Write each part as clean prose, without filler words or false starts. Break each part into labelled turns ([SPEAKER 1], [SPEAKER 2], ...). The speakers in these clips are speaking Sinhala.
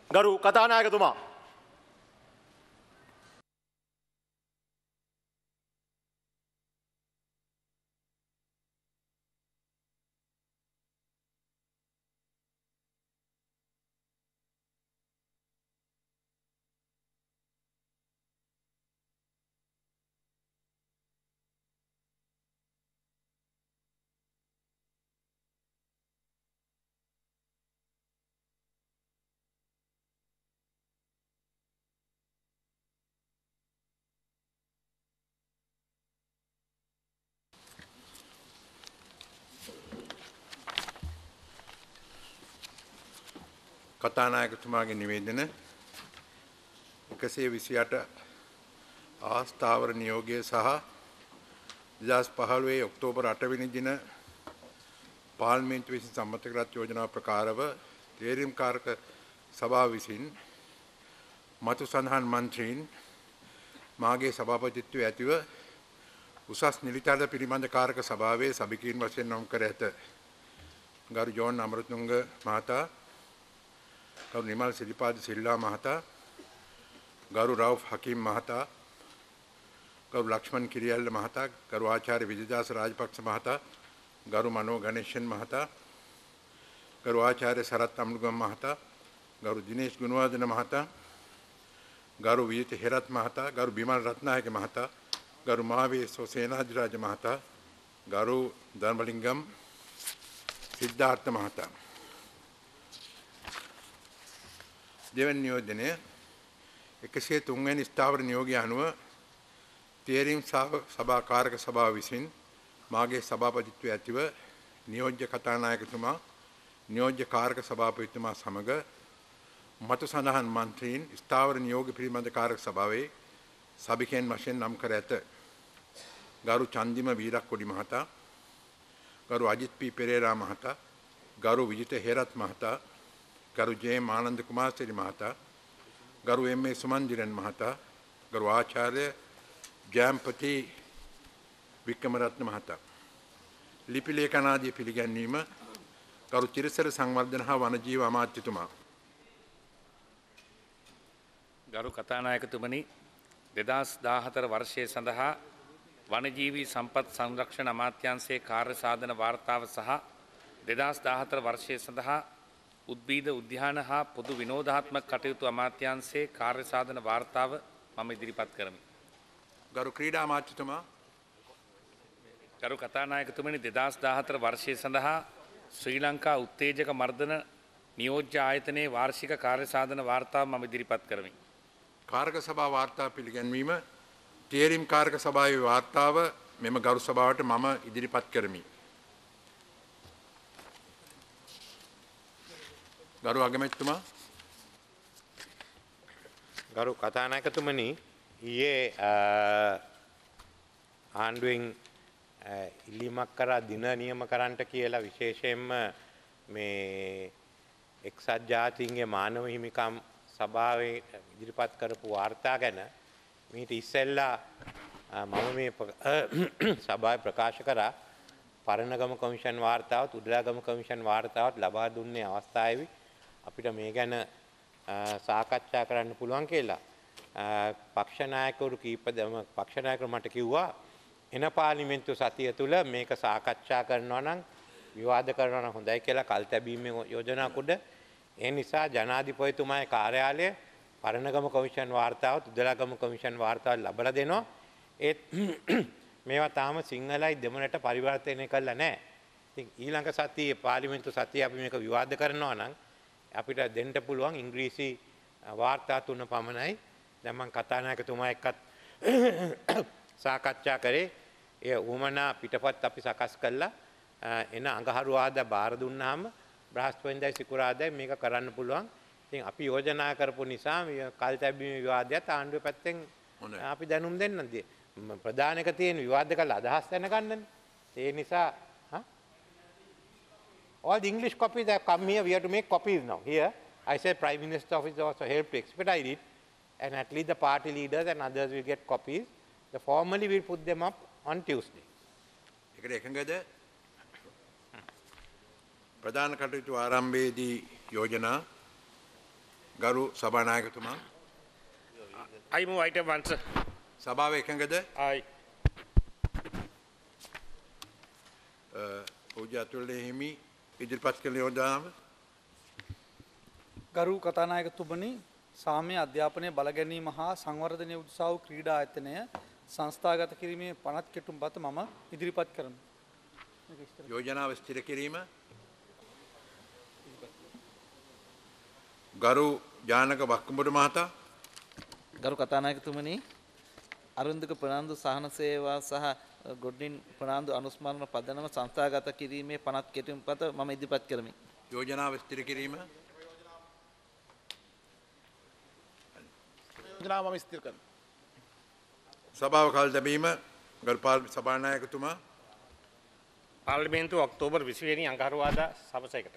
[SPEAKER 1] ගරු කතානායකතුමා.
[SPEAKER 2] කතානායකතුමාගේ නිවේදන 128 ආස්ථාවර නියෝගය සහ 2015 ඔක්තෝබර් 8 වෙනි දින පාර්ලිමේන්තුව විසින් සම්මත කරත් යෝජනා ප්‍රකාරව තේරීම්කාරක සභාව විසින් මතු සඳහන් මන්ත්‍රීන් මාගේ සභාපතිත්වයේ ඇතිව උසස් නිලධාරීන් පිළිබඳ කාරක සභාවේ සභිකයන් වශයෙන් නම් කර ඇත. ගරු ජෝන් අමරතුංග මහතා, ගරු නිමල් සිරිපාද සිල්වා මහතා, ගරු රවුෆ් හකීම් මහතා, ගරු ලක්ෂ්මන් කිරියල්ල මහතා, ගරු ආචාර්ය විජයදාස රාජපක්ෂ මහතා, ගරු මනෝ ගණේෂන් මහතා, ගරු ආචාර්ය සරත් අම්ලුගම් මහතා, ගරු දිනේෂ් ගුණවර්ධන මහතා, ගරු විජිත හේරත් මහතා, ගරු බිමල් රත්නායක මහතා, ගරු මහාවේසෝ සේනාධිරාජ මහතා, ගරු ධර්මලිංගම් සිද්ධාර්ථ මහතා. දෙවැනි නියෝජනය 103 වෙනි ස්ථාවර නියෝගය අනුව තේරීම් සභා කාරක සභාව විසින් මාගේ සභාපතිත්වයේ ඇතිව නියෝජ්‍ය කතානායකතුමා, නියෝජ්‍ය කාරක සභාපතිතුමා සමග මතු සඳහන් මන්ත්‍රීන් ස්ථාවර නියෝග පිළිබඳ කාරක සභාවේ සභිකයන් වශයෙන් නම් කර ඇත. ගරු චන්දිම වීරක්කොඩි මහතා, ගරු අජිත් පී පෙරේරා මහතා, ගරු විජිත හේරත් මහතා, ගරු ජේ ආනන්ද කුමාරසිරි මහතා, ගරු එම්.ඒ. සුමන්දිරන් මහතා, ගරු ආචාර්ය ජයම්පති වික්‍රමරත්න මහතා. ලිපි ලේඛනාදී පිළිගැන්වීම ගරු චිරසර සංවර්ධන හා වනජීව අමාත්‍යතුමා.
[SPEAKER 3] ගරු කතානායකතුමනි, 2014 වර්ෂය සඳහා වනජීවී සම්පත් සංරක්ෂණ අමාත්‍යාංශයේ කාර්ය සාධන වාර්තාව සහ 2014 වර්ෂය සඳහා උද්භිද උද්‍යාන හා පොදු විනෝදාත්මක කටයුතු අමාත්‍යාංශයේ කාර්ය සාධන වාර්තාව මම ඉදිරිපත් කරමි.
[SPEAKER 2] ගරු ක්‍රීඩා අමාත්‍යතුමා.
[SPEAKER 3] ගරු කතානායකතුමනි, 2014 වර්ෂය සඳහා ශ්‍රී ලංකා උත්තේජක මර්ධන නියෝජ්‍ය ආයතනයේ වාර්ෂික කාර්ය සාධන වාර්තාව මම ඉදිරිපත් කරමි.
[SPEAKER 2] කාරක සභා වාර්තා පිළිගැන්වීම තේරීම් කාරක සභාවේ වාර්තාව මෙම ගරු සභාවට මම ඉදිරිපත් කරමි. ගරු අගමැතිතුමා.
[SPEAKER 4] ගරු කතානායකතුමනි, ඊයේ ආණ්ඩුවෙන් ඉල්ලීමක් කරා දින නියම කරන්නට කියලා විශේෂයෙන්ම මේ එක්සත් ජාතීන්ගේ මානව හිමිකම් සභාවේ ඉදිරිපත් කරපු වාර්තා ගැන මීට ඉස්සෙල්ලා මම මේ සභාවේ ප්‍රකාශ කරා පරණගම කොමිෂන් වාර්තාවත් උඩලාගම කොමිෂන් වාර්තාවත් ලබා දුන්නේ අවස්ථාවේදී අපිට මේ ගැන සාකච්ඡා කරන්න පුළුවන් කියලා. පක්ෂ නායකවරු පක්ෂ නායකවරු මට කිව්වා එන පාර්ලිමේන්තු සතිය තුල මේක සාකච්ඡා කරනවා නම් විවාද කරනවා නම් හොඳයි කියලා කල් තැබීමේ යෝජනා කුඩ. ඒ නිසා ජනාධිපතිතුමාගේ කාර්යාලය පරණගම කොමිෂන් වාර්තාවත් උදලාගම කොමිෂන් වාර්තාවත් ලබලා දෙනවා. ඒත් මේවා තාම සිංහලයි දෙමළට පරිවර්තනය කළා නැහැ. ඉතින් ඊළඟ සතියේ පාර්ලිමේන්තු සතියේ අපි මේක විවාද කරනවා නම් අපිට දෙන්න පුළුවන් ඉංග්‍රීසි වාර්තා 3 පමණයි. දැන් මම කතානායකතුමා එක්කත් සාකච්ඡා කරේ. ඒ උමනා පිටපත් අපි සකස් කළා. එන අඟහරුවාදා බාර දුන්නාම බ්‍රහස්පතින්දා සිකුරාදා මේක කරන්න පුළුවන්. ඉතින් අපි යෝජනා කරපු නිසා කල් තැබීමේ විවාදයට ආණ්ඩුව පැත්තෙන් අපි දැනුම් දෙන්නද ප්‍රධානක තියෙන විවාද කළ අදහස් දැනගන්නනේ. ඒ නිසා all the English copies that come here, we have to make copies now. Here, I said Prime Minister's office also helped to expedite it, and at least the party leaders and others will get copies. The formally we'll put them up on Tuesday.
[SPEAKER 2] ඒකට එකඟද? ප්‍රධාන කටයුතු ආරම්භයේදී යෝජනා ගරු සභානායකතුමා
[SPEAKER 3] I move item 1, sir.
[SPEAKER 2] සභාව එකඟද?
[SPEAKER 3] Aye.
[SPEAKER 2] පූජ්‍ය අතුල්ලේ හිමි ඉදිරිපත් කළ යෝජනාව
[SPEAKER 1] ගරු කතානායකතුමනි, සාමය අධ්‍යාපනය බලගැනීම හා සංවර්ධනය උදෙසා වූ ක්‍රීඩා ආයතනය සංස්ථාගත කිරීමේ පනත් කෙටුම් බත මම ඉදිරිපත් කරමි.
[SPEAKER 2] යෝජනාව ස්ථිර කිරීම ගරු ජානක වක්කඹුඩ මහතා
[SPEAKER 5] ගරු කතානායකතුමනි, අරුන්දුක ප්‍රනාන්දු සහන සේවා සහ ගොඩින් ප්‍රනාන්දු අනුස්මරණ පදනම සංස්ථාගත කිරීමේ පනත් කෙටුම් පත මම ඉදිරිපත් කරමි.
[SPEAKER 2] යෝජනාව ස්ථිර කිරීම
[SPEAKER 6] යෝජනාව මම ස්ථිර කරනවා.
[SPEAKER 2] සභාව කල් තැබීම ගරු සභානායකතුමා
[SPEAKER 3] පාර්ලිමේන්තුව ඔක්තෝබර් 20 වෙනි අඟහරුවාදා සවසයකට.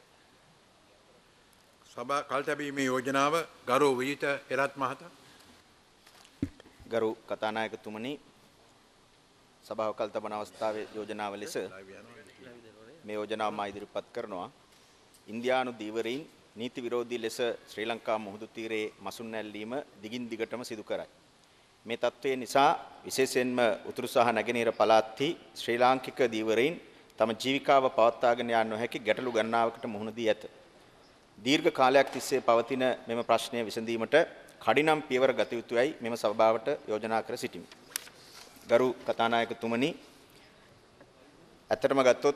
[SPEAKER 2] සභා කල් තැබීමේ යෝජනාව ගරු විජිත එරත් මහතා
[SPEAKER 7] ගරු කතානායකතුමනි, සභාව කල් තබන අවස්ථාවේ යෝජනාව ලෙස මේ යෝජනාව මා ඉදිරිපත් කරනවා. ඉන්දියානු දීවරීන් නීති විරෝධී ලෙස ශ්‍රී ලංකා මුහුදු තීරයේ මසුන් නැල්ලීම දිගින් දිගටම සිදු කරයි. මේ තත්ත්වය නිසා විශේෂයෙන්ම උතුරු සහ නැගෙනහිර පළාත්හි ශ්‍රී ලාංකික දීවරීන් තම ජීවිකාව පවත්වාගෙන යා නොහැකි ගැටලු ගණනාවකට මුහුණ දී ඇත. දීර්ඝ කාලයක් තිස්සේ පවතින මෙම ප්‍රශ්නය විසඳීමට කඩිනම් පියවර ගත යුතුයයි මෙම සභාවට යෝජනා කර සිටිමි. ගරු කතානායකතුමනි, ඇත්තටම ගත්තොත්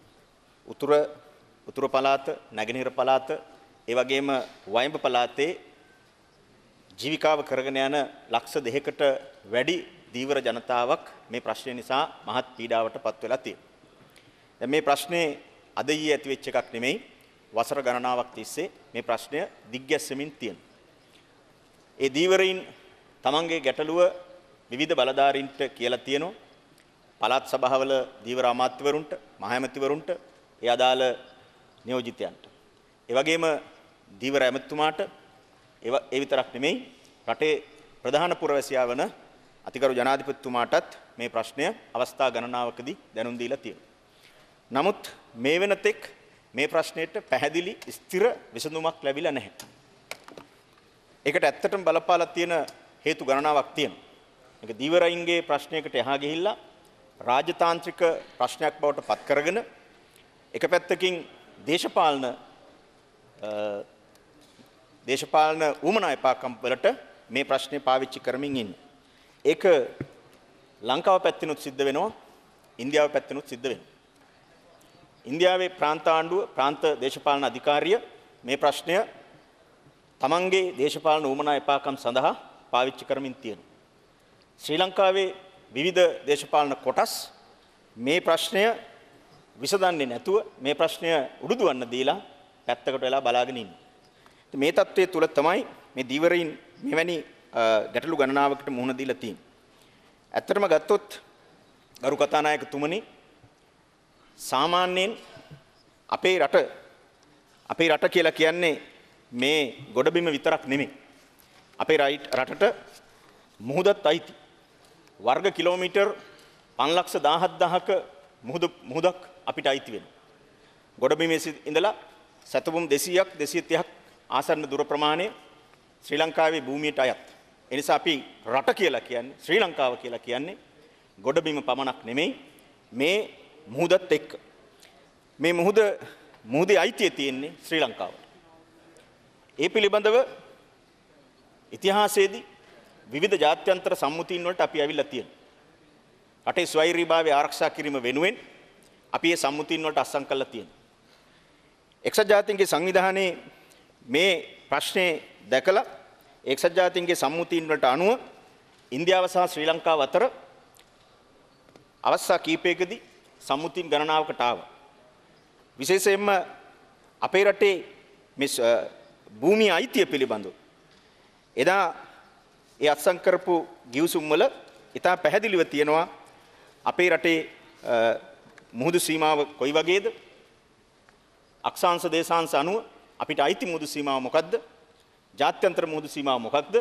[SPEAKER 7] උතුරු පළාත, නැගෙනහිර පළාත, ඒ වගේම වයඹ පළාතේ ජීවිකාව කරගෙන යන ලක්ෂ 2කට වැඩි දීවර ජනතාවක් මේ ප්‍රශ්නය නිසා මහත් පීඩාවට පත් වෙලා තියෙනවා. දැන් මේ ප්‍රශ්නේ අද ඊයේ ඇති වෙච්ච එකක් නෙමෙයි. වසර ගණනාවක් තිස්සේ මේ ප්‍රශ්නය දිග්ගැස්සෙමින් තියෙනවා. ඒ දීවරීන් තමන්ගේ ගැටලුව විවිධ බලධාරීන්ට කියලා තියෙනවා. පළාත් සභාවල දීවර අමාත්‍යවරුන්ට, මහ ඇමතිවරුන්ට, ඒ අදාළ නියෝජිතයන්ට. ඒ වගේම දීවර ඇමතුමාට ඒ විතරක් නෙමෙයි, රටේ ප්‍රධාන පුරවැසියා වන අතිගරු ජනාධිපතිතුමාටත් මේ ප්‍රශ්නය අවස්ථා ගණනාවකදී දැනුම් දීලා තියෙනවා. නමුත් මේ වෙනතෙක් මේ ප්‍රශ්නයට පැහැදිලි ස්ථිර විසඳුමක් ලැබිලා නැහැ. ඒකට ඇත්තටම බලපාලා තියෙන හේතු ගණනාවක් තියෙනවා. මේක දීවරයින්ගේ ප්‍රශ්නයකට එහා ගිහිල්ලා රාජතාන්ත්‍රික ප්‍රශ්නයක් බවට පත් කරගෙන එක පැත්තකින් දේශපාලන උමනා එපාකම් වලට මේ ප්‍රශ්නේ පාවිච්චි කරමින් ඉන්නේ. ඒක ලංකාව පැත්තෙනුත් සිද්ධ වෙනවා, ඉන්දියාව පැත්තෙනුත් සිද්ධ වෙනවා. ඉන්දියාවේ ප්‍රාන්ත ආණ්ඩුව, ප්‍රාන්ත දේශපාලන අධිකාරිය මේ ප්‍රශ්නය තමන්ගේ දේශපාලන උමනා එපාකම් සඳහා පාවිච්චි කරමින් තියෙනවා. ශ්‍රී ලංකාවේ විවිධ දේශපාලන කොටස් මේ ප්‍රශ්නය විසඳන්නේ නැතුව මේ ප්‍රශ්නය උඩුදුවන්න දීලා පැත්තකට වෙලා බලාගෙන ඉන්නේ. මේ තත්ත්වයේ තුල තමයි මේ දීවරීන් මෙවැනි ගැටලු ගණනාවකට මුහුණ දීලා තියෙන්නේ. ඇත්තටම ගත්තොත් ගරු කතානායකතුමනි, සාමාන්‍යයෙන් අපේ රට කියලා කියන්නේ මේ ගොඩබිම විතරක් නෙමෙයි. අපේ රටට මුහුදත් අයිති. වර්ග කිලෝමීටර් 517000ක මුහුදක් අපිට අයිති වෙනවා. ගොඩබිමේ ඉඳලා සැතපුම් 200ක් 230ක් ආසන්න දුර ප්‍රමාණය ශ්‍රී ලංකාවේ භූමියට අයත්. ඒ නිසා අපි රට කියලා කියන්නේ, ශ්‍රී ලංකාව කියලා කියන්නේ ගොඩබිම පමණක් නෙමෙයි, මේ මුහුදත් එක්ක. මේ මුහුදේ අයිතිය තියෙන්නේ ශ්‍රී ලංකාවට. ඒ පිළිබඳව ඉතිහාසයේදී විවිධ ජාත්‍යන්තර සම්මුතීන් වලට අපි ඇවිල්ලා තියෙනවා. රටේ ස්වෛරීභාවය ආරක්ෂා කිරීම වෙනුවෙන් අපි මේ සම්මුතීන් වලට අත්සන් කරලා තියෙනවා. එක්සත් ජාතීන්ගේ සංවිධානයේ මේ ප්‍රශ්නේ දැකලා එක්සත් ජාතීන්ගේ සම්මුතීන් වලට අනුව ඉන්දියාව සහ ශ්‍රී ලංකාව අතර අවස්ථා කීපයකදී සම්මුතීන් ගණනාවකට ආවා. විශේෂයෙන්ම අපේ රටේ මේ භූමිය අයිතිය පිළිබඳව එදා ඒ අත්සන් කරපු ගිවිසුම් වල ඉතා පැහැදිලිව තියෙනවා අපේ රටේ මුහුදු සීමාව කොයි වගේද, අක්ෂාංශ දේශාංශ අනුව අපිට අයිති මුහුදු සීමාව මොකක්ද, ජාත්‍යන්තර මුහුදු සීමාව මොකක්ද,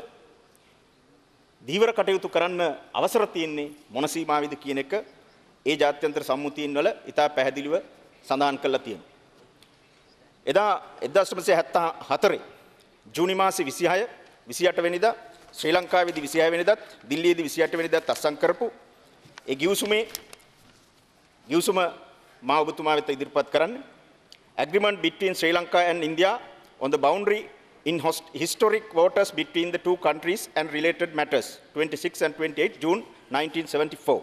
[SPEAKER 7] දීවර කටයුතු කරන්න අවසර තියෙන්නේ මොන සීමාවෙද කියන එක ඒ ජාත්‍යන්තර සම්මුතීන් වල ඉතා පැහැදිලිව සඳහන් කරලා තියෙනවා. එදා 1974 ජූනි මාසේ 26 28 වෙනිදා ශ්‍රී ලංකාවේදී 26 වෙනිදාත් දිල්ලියේදී 28 වෙනිදාත් අත්සන් කරපු ඒ ගිවිසුම මා ඔබතුමා වෙත ඉදිරිපත් කරන්න. Agreement between Sri Lanka and India on the boundary in historic waters between the two countries and related matters 26 and 28 June 1974.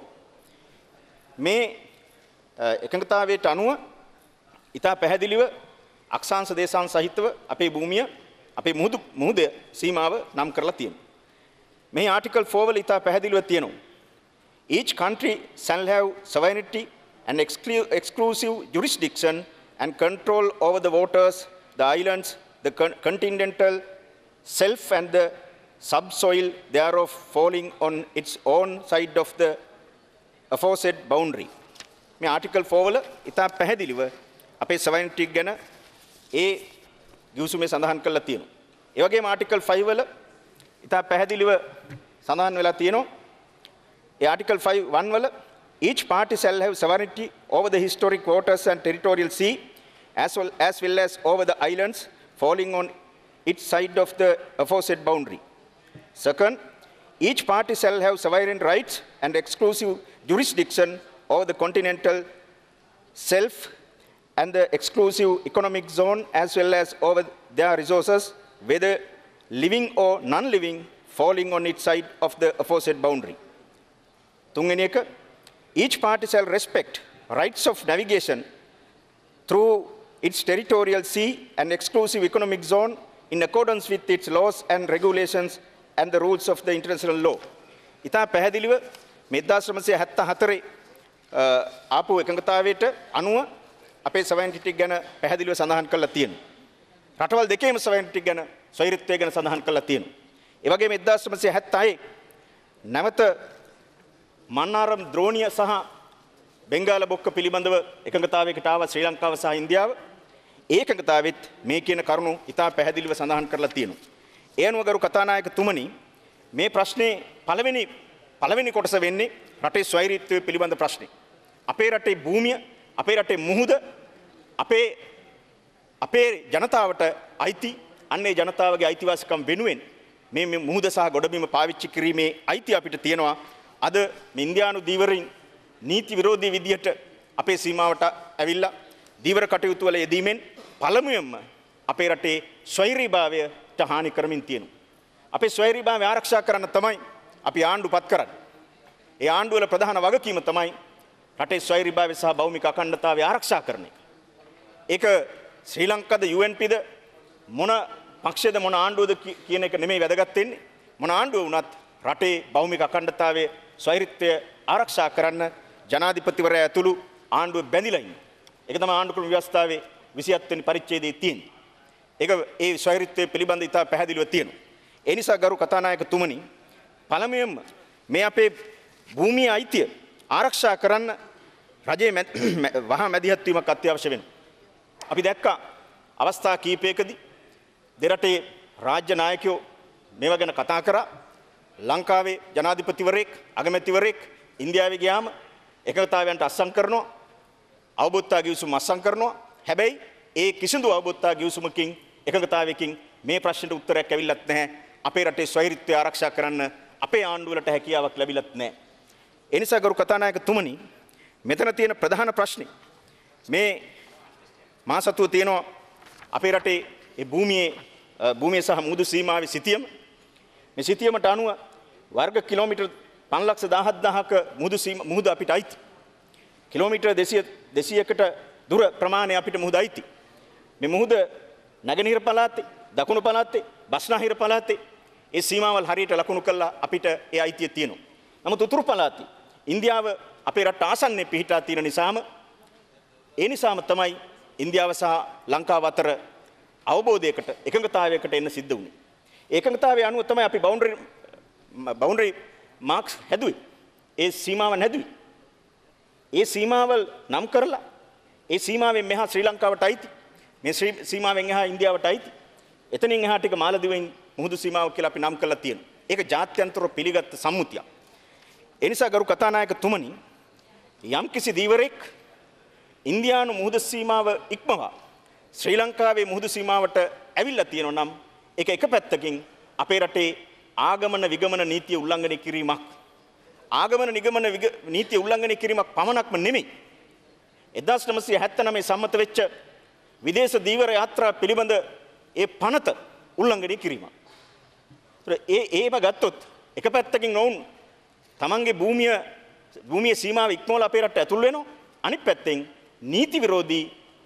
[SPEAKER 7] මේ එකඟතාවයට අනුව ඉතා පැහැදිලිව අක්ෂාංශ දේශාංශ සහිතව අපේ භූමිය අපේ මුහුද සීමාව නම් කරලා තියෙනවා. මේ ආටිකල් 4 වල ඉතා පැහැදිලිව තියෙනවා. Each country shall have sovereignty and exclusive jurisdiction and control over the waters, the islands, the continental shelf and the subsoil thereof falling on its own side of the aforesaid boundary. මේ ආටිකල් 4 වල ඉතා පැහැදිලිව අපේ sovereignty ගැන ඒ ගිවිසුමේ සඳහන් කරලා තියෙනවා. ඒ වගේම ආටිකල් 5 වල ඉතා පැහැදිලිව සඳහන් වෙලා තියෙනවා. ඒ ආටිකල් 5 වල each party shall have sovereignty over the historic waters and territorial sea as well as over the islands falling on its side of the aforesaid boundary. Second, each party shall have sovereign rights and exclusive jurisdiction over the continental shelf and the exclusive economic zone as well as over their resources, whether living or non-living, falling on its side of the aforesaid boundary. තුන්වෙනි එක, each party shall respect rights of navigation through its territorial sea and exclusive economic zone in accordance with its laws and regulations and the rules of the international law. ඉතා පැහැදිලිව 1974 ආපු එකඟතාවයට අනුව අපේ sovereignty ගැන පැහැදිලිව සඳහන් කරලා තියෙනවා. රටවල් දෙකේම sovereignty ගැන ස්වෛරීත්වය ගැන සඳහන් කරලා තියෙනවා. ඒ වගේම 1976 නැවත මන්නාරම් ද්‍රෝණිය සහ බෙන්ගාල බොක්ක පිළිබඳව එකඟතාවයකට ආව ශ්‍රී ලංකාව සහ ඉන්දියාව. ඒ එකඟතාවෙත් මේ කියන කරුණු ඉතා පැහැදිලිව සඳහන් කරලා තියෙනවා. ඒ අනුව ගරු කතානායකතුමනි, මේ ප්‍රශ්නේ පළවෙනි කොටස වෙන්නේ රටේ ස්වෛරීත්වය පිළිබඳ ප්‍රශ්නේ. අපේ රටේ භූමිය, අපේ රටේ මුහුද, අපේ ජනතාවට අයිති, අන්නේ ජනතාවගේ අයිතිවාසිකම් වෙනුවෙන් මේ මුහුද සහ ගොඩබිම පාවිච්චි කිරීමේ අයිතිය අපිට තියෙනවා. අද ඉන්දියානු දීවරින් නීති විරෝධී විදියට අපේ සීමාවට ඇවිල්ලා දීවර කටයුතු වල යෙදීමෙන් පළමුවෙන්ම අපේ රටේ ස්වෛරීභාවයට හානි කරමින් තියෙනවා. අපේ ස්වෛරීභාවය ආරක්ෂා කරන්න තමයි අපි ආණ්ඩුපත් කරන්නේ. ඒ ආණ්ඩුව වල ප්‍රධාන වගකීම තමයි රටේ ස්වෛරීභාවය සහ භෞමික අඛණ්ඩතාවය ආරක්ෂා කරන එක. ඒක ශ්‍රී ලංකාද UNPද මොන පක්ෂයද මොන ආණ්ඩුවද කියන එක නෙමෙයි වැදගත් වෙන්නේ. මොන ආණ්ඩුව වුණත් රටේ භෞමික අඛණ්ඩතාවයේ ස්වෛරීත්වය ආරක්ෂා කරන්න ජනාධිපතිවරයා ඇතුළු ආණ්ඩුව බැඳිලා ඉන්නේ. ඒක තමයි ආණ්ඩු ක්‍රම ව්‍යවස්ථාවේ 27 වෙනි පරිච්ඡේදයේ තියෙන්නේ. ඒක ඒ ස්වෛරීත්වය පිළිබඳ ඉතා පැහැදිලිව තියෙනවා. ඒ නිසා ගරු කතානායකතුමනි, පළමුවෙන්ම මේ අපේ භූමියේ අයිතිය ආරක්ෂා කරන්න රජයේ වහා මැදිහත් වීමක් අත්‍යවශ්‍ය වෙනවා. අපි දැක්කා අවස්ථා කීපයකදී දෙරටේ රාජ්‍ය නායකයෝ මේවා ගැන කතා කරා. ලංකාවේ ජනාධිපතිවරයෙක්, අගමැතිවරයෙක් ඉන්දියාවේ ගියාම එකඟතාවයන්ට අත්සන් කරනවා, අවබෝධතා ගිවිසුම අත්සන් කරනවා. හැබැයි ඒ කිසිදු අවබෝධතා ගිවිසුමකින් එකඟතාවයකින් මේ ප්‍රශ්නෙට උත්තරයක් ඇවිල්ලත් නැහැ. අපේ රටේ ස්වෛරීත්වය ආරක්ෂා කරන්න අපේ ආණ්ඩුවලට හැකියාවක් ලැබිලත් නැහැ. ඒ නිසා ගරු කතානායකතුමනි, මෙතන තියෙන ප්‍රධාන ප්‍රශ්නේ මේ මා සතුව තියෙනවා අපේ රටේ ඒ භූමියේ සහ මුහුදු සීමාවේ සිටියම. මේ සිටියමට අනුව වර්ග කිලෝමීටර් 517000ක මුහුද අපිට අයිති. කිලෝමීටර් 200කට දුර ප්‍රමාණය අපිට මුහුද අයිති. මේ මුහුද නැගෙනහිර පළාතේ, දකුණු පළාතේ, බස්නාහිර පළාතේ ඒ සීමාවල් හරියට ලකුණු කළා අපිට ඒ අයිතිය තියෙනවා. නමුත් උතුරු පළාතේ ඉන්දියාව අපේ රට ආසන්නයේ පිහිටා තියෙන නිසාම තමයි ඉන්දියාව සහ ලංකාව අතර අවබෝධයකට, එකඟතාවයකට එන්න සිද්ධ වුණේ. ඒකඟතාවය අනුව තමයි අපි බවුන්ඩරි මාක්ස් හැදුවේ. ඒ සීමාවන් හැදුවේ. ඒ සීමාවල් නම් කරලා ඒ සීමාවෙන් මෙහා ශ්‍රී ලංකාවට අයිති. මේ සීමාවෙන් එහා ඉන්දියාවට අයිති. එතනින් එහා ටික මාලදිවෙන් මුහුදු සීමාව කියලා අපි නම් කරලා තියෙනවා. ඒක ජාත්‍යන්තරව පිළිගත් සම්මුතියක්. ඒ නිසා ගරු කතානායකතුමනි, යම්කිසි දීවරෙක් ඉන්දියානු මුහුදු සීමාව ඉක්මවා ශ්‍රී ලංකාවේ මුහුදු සීමාවට ඇවිල්ලා තියෙනවා නම් ඒක එක පැත්තකින් අපේ රටේ ආගමන විගමන නීතිය උල්ලංඝනය කිරීමක්. ආගමන නිගමන නීතිය උල්ලංඝනය කිරීමක් පමණක්ම නෙමෙයි. 1979 සම්මත වෙච්ච විදේශ දීවර යාත්‍රා පිළිබඳ ඒ පනත උල්ලංඝනය කිරීමක්. ඒව ගත්තොත් එක පැත්තකින් නොවුන් තමන්ගේ භූමිය සීමාව ඉක්මවලා අපේ රටට ඇතුල් වෙනවා. අනිත් පැත්තෙන් නීති විරෝධී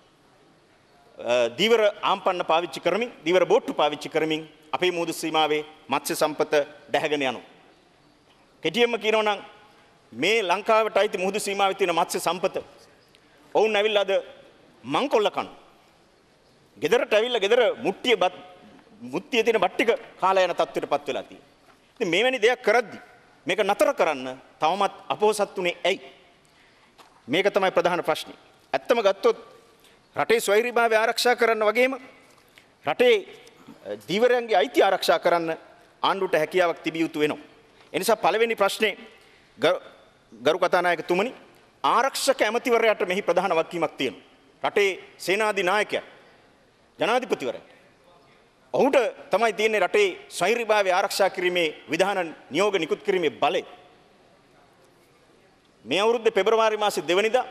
[SPEAKER 7] දීවර ආම්පන්න පාවිච්චි කරමින් දීවර බෝට්ටු පාවිච්චි කරමින් අපේ මුහුදු සීමාවේ මත්ස්‍ය සම්පත දැහැගෙන යනවා. කෙටියෙන්ම කියනවා නම් මේ ලංකාවට අයිති මුහුදු සීමාවේ තියෙන මත්ස්‍ය සම්පත ඔවුන් ඇවිල්ලා අද මංකොල්ල කන. ගෙදරට ඇවිල්ලා ගෙදර මුට්ටියේ තියෙන බත් ටික කාලා යන තත්ත්වයටපත් වෙලා තියෙනවා. ඉතින් මේවැනි දෙයක් කරද්දී මේක නතර කරන්න තවමත් අපොහසත් උනේ ඇයි? මේක තමයි ප්‍රධාන ප්‍රශ්නේ. ඇත්තම ගත්තොත් රටේ ස්වෛරීභාවය ආරක්ෂා කරන්න වගේම රටේ දීවරයන්ගේ අයිතිය ආරක්ෂා කරන්න ආණ්ඩුවට හැකියාවක් තිබිය යුතු වෙනවා. ඒ නිසා පළවෙනි ප්‍රශ්නේ ගරු කතානායකතුමනි ආරක්ෂක ඇමතිවරයාට මෙහි ප්‍රධාන වගකීමක් තියෙනවා. රටේ සේනාධි නායකයා ජනාධිපතිවරයා. ඔහුට තමයි තියෙන්නේ රටේ ස්වෛරීභාවය ආරක්ෂා කිරීමේ විධාන නියෝග නිකුත් කිරීමේ බලය. මේ අවුරුද්දේ පෙබරවාරි මාසේ 2 වෙනිදා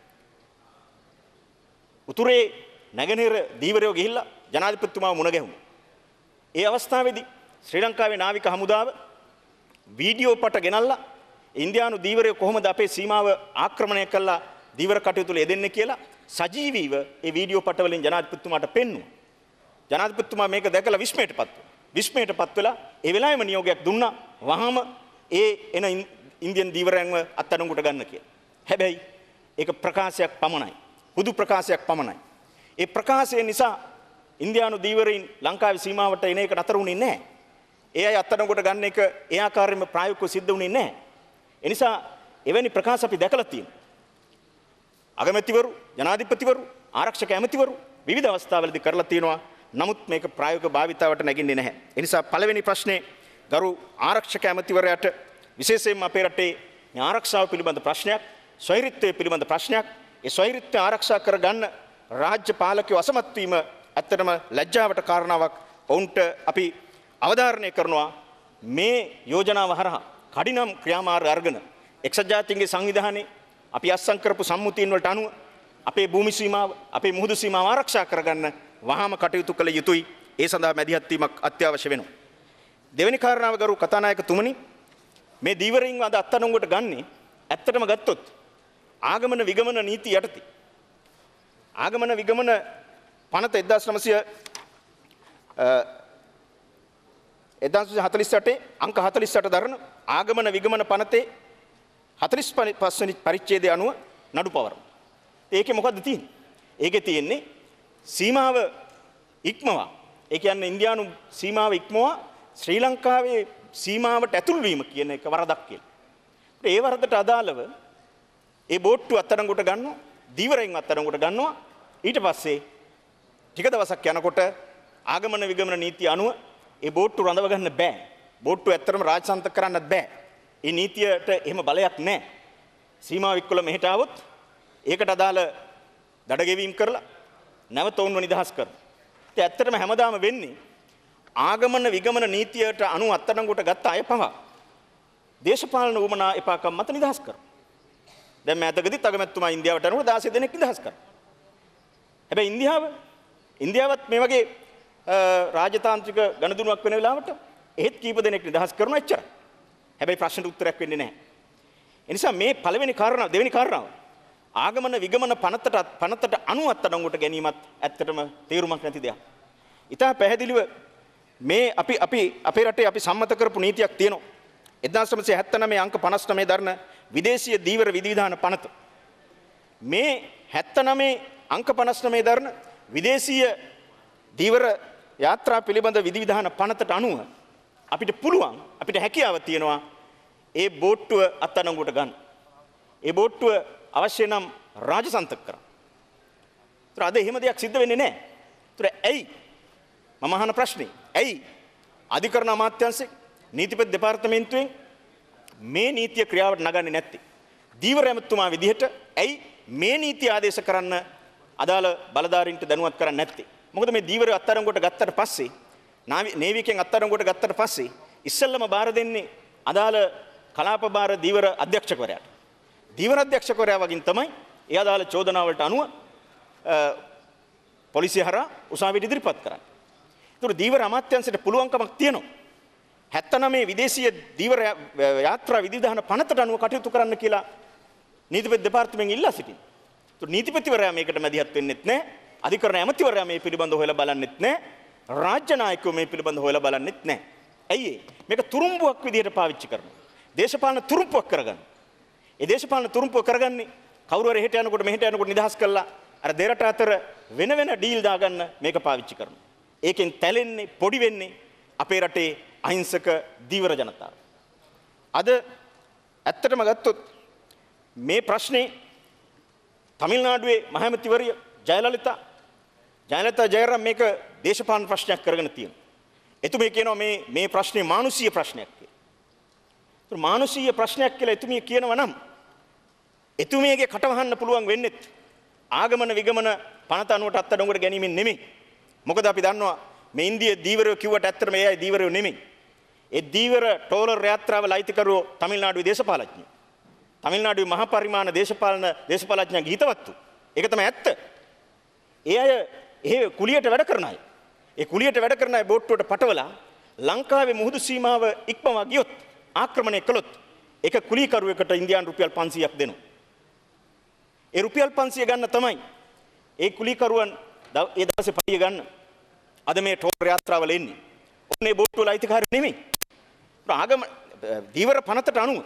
[SPEAKER 7] උතුරේ නැගෙනහිර දීවරයෝ ගිහිල්ලා ජනාධිපතිතුමාව මුණ ගැහුණා. ඒ අවස්ථාවේදී ශ්‍රී ලංකාවේ නාවික හමුදාව වීඩියෝ පට ගෙනල්ලා ඉන්දියානු දීවරයෝ කොහොමද අපේ සීමාව ආක්‍රමණය කළා දීවර කටයුතු වල යෙදෙන්නේ කියලා සජීවීව ඒ වීඩියෝ පට වලින් ජනාධිපතිතුමාට පෙන්නුවා. ජනාධිපතිතුමා මේක දැකලා විස්මයටපත් වෙලා ඒ වෙලාවෙම නියෝගයක් දුන්නා වහාම ඒ එන ඉන්දියන් දීවරයන්ව අත්අඩංගුවට ගන්න කියලා. හැබැයි ඒක ප්‍රකාශයක් පමණයි. හුදු ප්‍රකාශයක් පමණයි. ඒ ප්‍රකාශය නිසා ඉන්දියානු දීවරයින් ලංකාවේ සීමාවට එන එක නතර වුණේ නැහැ. ඒ අය අත්අඩංගුවට ගන්න එක ඒ ආකාරයෙන්ම ප්‍රායෝගිකව සිද්ධ වුණේ නැහැ. ඒ නිසා එවැනි ප්‍රකාශ අපි දැකලා තියෙනවා. අගමැතිවරු, ජනාධිපතිවරු, ආරක්ෂක ඇමතිවරු විවිධ අවස්ථාවලදී කරලා තියෙනවා. නමුත් මේක ප්‍රායෝගික භාවිතාවට නැගින්නේ නැහැ. ඒ නිසා පළවෙනි ප්‍රශ්නේ ගරු ආරක්ෂක ඇමතිවරයාට විශේෂයෙන්ම අපේ රටේ ආරක්ෂාව පිළිබඳ ප්‍රශ්නයක්, ස්වෛරීත්වය පිළිබඳ ප්‍රශ්නයක්, ඒ ස්වෛරීත්වය ආරක්ෂා කරගන්න රාජ්‍ය පාලකයෝ අසමත් වීම ඇත්තටම ලැජ්ජාවට කාරණාවක්. ඔවුන්ට අපි අවධාරණය කරනවා මේ යෝජනාව හරහා කඩිනම් ක්‍රියාමාර්ග අරගෙන එක්සත් ජාතීන්ගේ සංවිධානයේ අපි අත්සන් කරපු සම්මුතියන් වලට අනුව අපේ භූමි සීමාව, අපේ මුහුදු සීමාව ආරක්ෂා කරගන්න වහාම කටයුතු කළ යුතුයි. ඒ සඳහා මැදිහත් වීමක් අත්‍යවශ්‍ය වෙනවා. දෙවෙනි කාරණාව ගරු කතානායකතුමනි මේ දීවරයින්ව අද අත්අඩංගුවට ගන්නේ ඇත්තටම ගත්තොත් ආගමන විගමන නීති යටතේ. ආගමන විගමන පනත 1948 අංක 48 දරන ආගමන විගමන පනතේ 45 වෙනි පරිච්ඡේදය අනුව නඩු පවරන. ඒකේ මොකද්ද තියෙන්නේ? ඒකේ තියෙන්නේ සීමාව ඉක්මවා. ඒ කියන්නේ ඉන්දියානු සීමාව ඉක්මවා ශ්‍රී ලංකාවේ සීමාවට ඇතුල් වීම කියන එක වරදක් කියලා. ඒ වරදට අදාළව ඒ බෝට්ටු අත්අඩංගුවට ගන්නවා, දීවරයින් අත්අඩංගුවට ගන්නවා. ඊට පස්සේ ටික දවසක් යනකොට ආගමන විගමන නීතිය අනුව ඒ බෝට්ටු රඳව ගන්න බෑ. බෝට්ටු ඇත්තටම රාජසන්තක කරන්නත් බෑ. ඒ නීතියට එහෙම බලයක් නැහැ. සීමාව ඉක්කොල මෙහෙට આવොත් ඒකට අදාළ දඩගෙවීම් කරලා නැවත වුන්ව නිදහස් කරනවා. ඉතින් ඇත්තටම හැමදාම වෙන්නේ ආගමන විගමන නීතියට අනුව අත්අඩංගුවට ගත්ත අය පවා දේශපාලන උවමනා එපාකම් මත නිදහස් කරනවා. දැන් මෑතකදීත් අගමැතිතුමා ඉන්දියාවට යනකොට 16 දෙනෙක් නිදහස් කරා. හැබැයි ඉන්දියාවත් මේ වගේ රාජතාන්ත්‍රික ගණදුනුවක් වෙන වෙලාවට එහෙත් කීප දෙනෙක් නිදහස් කරනවා එච්චරයි. හැබැයි ප්‍රශ්නට උත්තරයක් වෙන්නේ නැහැ. ඒ නිසා මේ පළවෙනි කාරණාව, දෙවෙනි කාරණාව ආගමන විගමන පනතට අනුව අත්අඩංගුවට ගැනීමත් ඇත්තටම තේරුමක් නැති දෙයක්. ඊට පැහැදිලිව මේ අපේ රටේ අපි සම්මත කරපු නීතියක් තියෙනවා. 1979 අංක 59 දරන විදේශීය දීවර විධිවිධාන පනත. මේ 79 අංක 59 දරන විදේශීය දීවර යාත්‍රා පිළිබඳ විධිවිධාන පනතට අනුව අපිට පුළුවන්, අපිට හැකියාව තියෙනවා ඒ බෝට්ටුව අත්අඩංගුවට ගන්න. ඒ බෝට්ටුව අවශ්‍ය නම් රාජසන්තක කරන්න. ඒතර අද එහෙම දෙයක් සිද්ධ වෙන්නේ නැහැ. ඒතර ඇයි? මම අහන ප්‍රශ්නේ ඇයි අධිකරණ අමාත්‍යාංශයේ නීතිපති දෙපාර්තමේන්තුවෙන් මේ නීතිය ක්‍රියාවට නගන්නේ නැත්තේ? දීවර ඇමතුමා විදිහට ඇයි මේ නීතිය ආදේශ කරන්න අදාළ බලධාරීන්ට දැනුවත් කරන්නේ නැත්තේ? මොකද මේ දීවර අත්අඩංගුවට ගත්තට පස්සේ නේවි එකෙන් අත්අඩංගුවට ගත්තට පස්සේ ඉස්සෙල්ලම බාර දෙන්නේ අදාළ කලාප බාර දීවර අධ්‍යක්ෂකවරයාට. දීවර අධ්‍යක්ෂකවරයා වගින් තමයි ඒ අදාළ චෝදනාවලට අනුව පොලිසිය හරහා උසාවියට ඉදිරිපත් කරන්නේ. ඒතර දීවර අමාත්‍යාංශයට පුළුවන්කමක් තියෙනවා 79 විදේශීය දීවර යාත්‍රා විධිවිධාන පනතට අනුව කටයුතු කරන්න කියලා නීතිපති දෙපාර්තමේන්තුවෙන් ඉල්ලා සිටිනවා. ඒතර නීතිපතිවරයා මේකට මැදිහත් වෙන්නෙත් නැහැ. අධිකරණ ඇමතිවරයා මේ පිළිබඳව හොයලා බලන්නෙත් නැහැ. රාජ්‍ය නායකයෝ මේ පිළිබඳව හොයලා බලන්නෙත් නැහැ. ඇයි මේක තුරුම්බුවක් විදිහට පාවිච්චි කරනවා. දේශපාලන තුරුම්පුවක් කරගන්න. ඒ දේශපාලන තුරුම්පුව කරගන්නේ කවුරු හරි හෙට යනකොට මෙහෙට යනකොට නිදහස් කළා අර දෙරට අතර වෙන වෙන ඩීල් දාගන්න මේක පාවිච්චි කරනවා. ඒකෙන් තැලෙන්නේ පොඩි වෙන්නේ අපේ රටේ අහිංසක දීවර ජනතාව. අද ඇත්තටම ගත්තොත් මේ ප්‍රශ්නේ තමිල්නාඩුවේ මහමැතිවරිය ජයලලිතා ජයරාම් මේක දේශපාලන ප්‍රශ්නයක් කරගෙන තියෙනවා. එතුමිය කියනවා මේ ප්‍රශ්නේ මානුෂීය ප්‍රශ්නයක් කියලා. ඒත් මානුෂීය ප්‍රශ්නයක් කියලා එතුමිය කියනවා නම් එතුමියගේ කටවහන්න පුළුවන් වෙන්නේ ආගමන විගමන පනත අනුවට අත්අඩංගුවට ගැනීමෙන් නෙමෙයි. මොකද අපි දන්නවා මේ ඉන්දිය දීවරයෝ කිව්වට ඇත්තටම ඒ අය දීවරයෝ නෙමෙයි. ඒ දීවර ටෝලර් යාත්‍රාවල අයිතිකරුවෝ තමිල්නාඩුවේ දේශපාලඥයෝ. තමිල්නාඩුවේ මහා පරිමාණ දේශපාලඥයන්ගේ හිතවත්තු. ඒක තමයි ඇත්ත. ඒ අය ඒ කුලියට වැඩ කරන අය. ඒ කුලියට වැඩ කරන අය බෝට්ටුවට පටවලා ලංකාවේ මුහුදු සීමාව ඉක්මවා ගියොත් ආක්‍රමණය කළොත් ඒක කුලීකරුවෙකුට ඉන්දියානු රුපියල් 500ක් දෙනවා. ඒ රුපියල් 500 ගන්න තමයි ඒ කුලීකරුවන් ඒ දවසේ පඩිය ගන්න. අද මේ ටෝලර් යාත්‍රාවල එන්නේ. ඔන්නේ බෝට්ටුවල අයිතිකාරයෝ නෙමෙයි. ආගම දීවර පනතට අනුව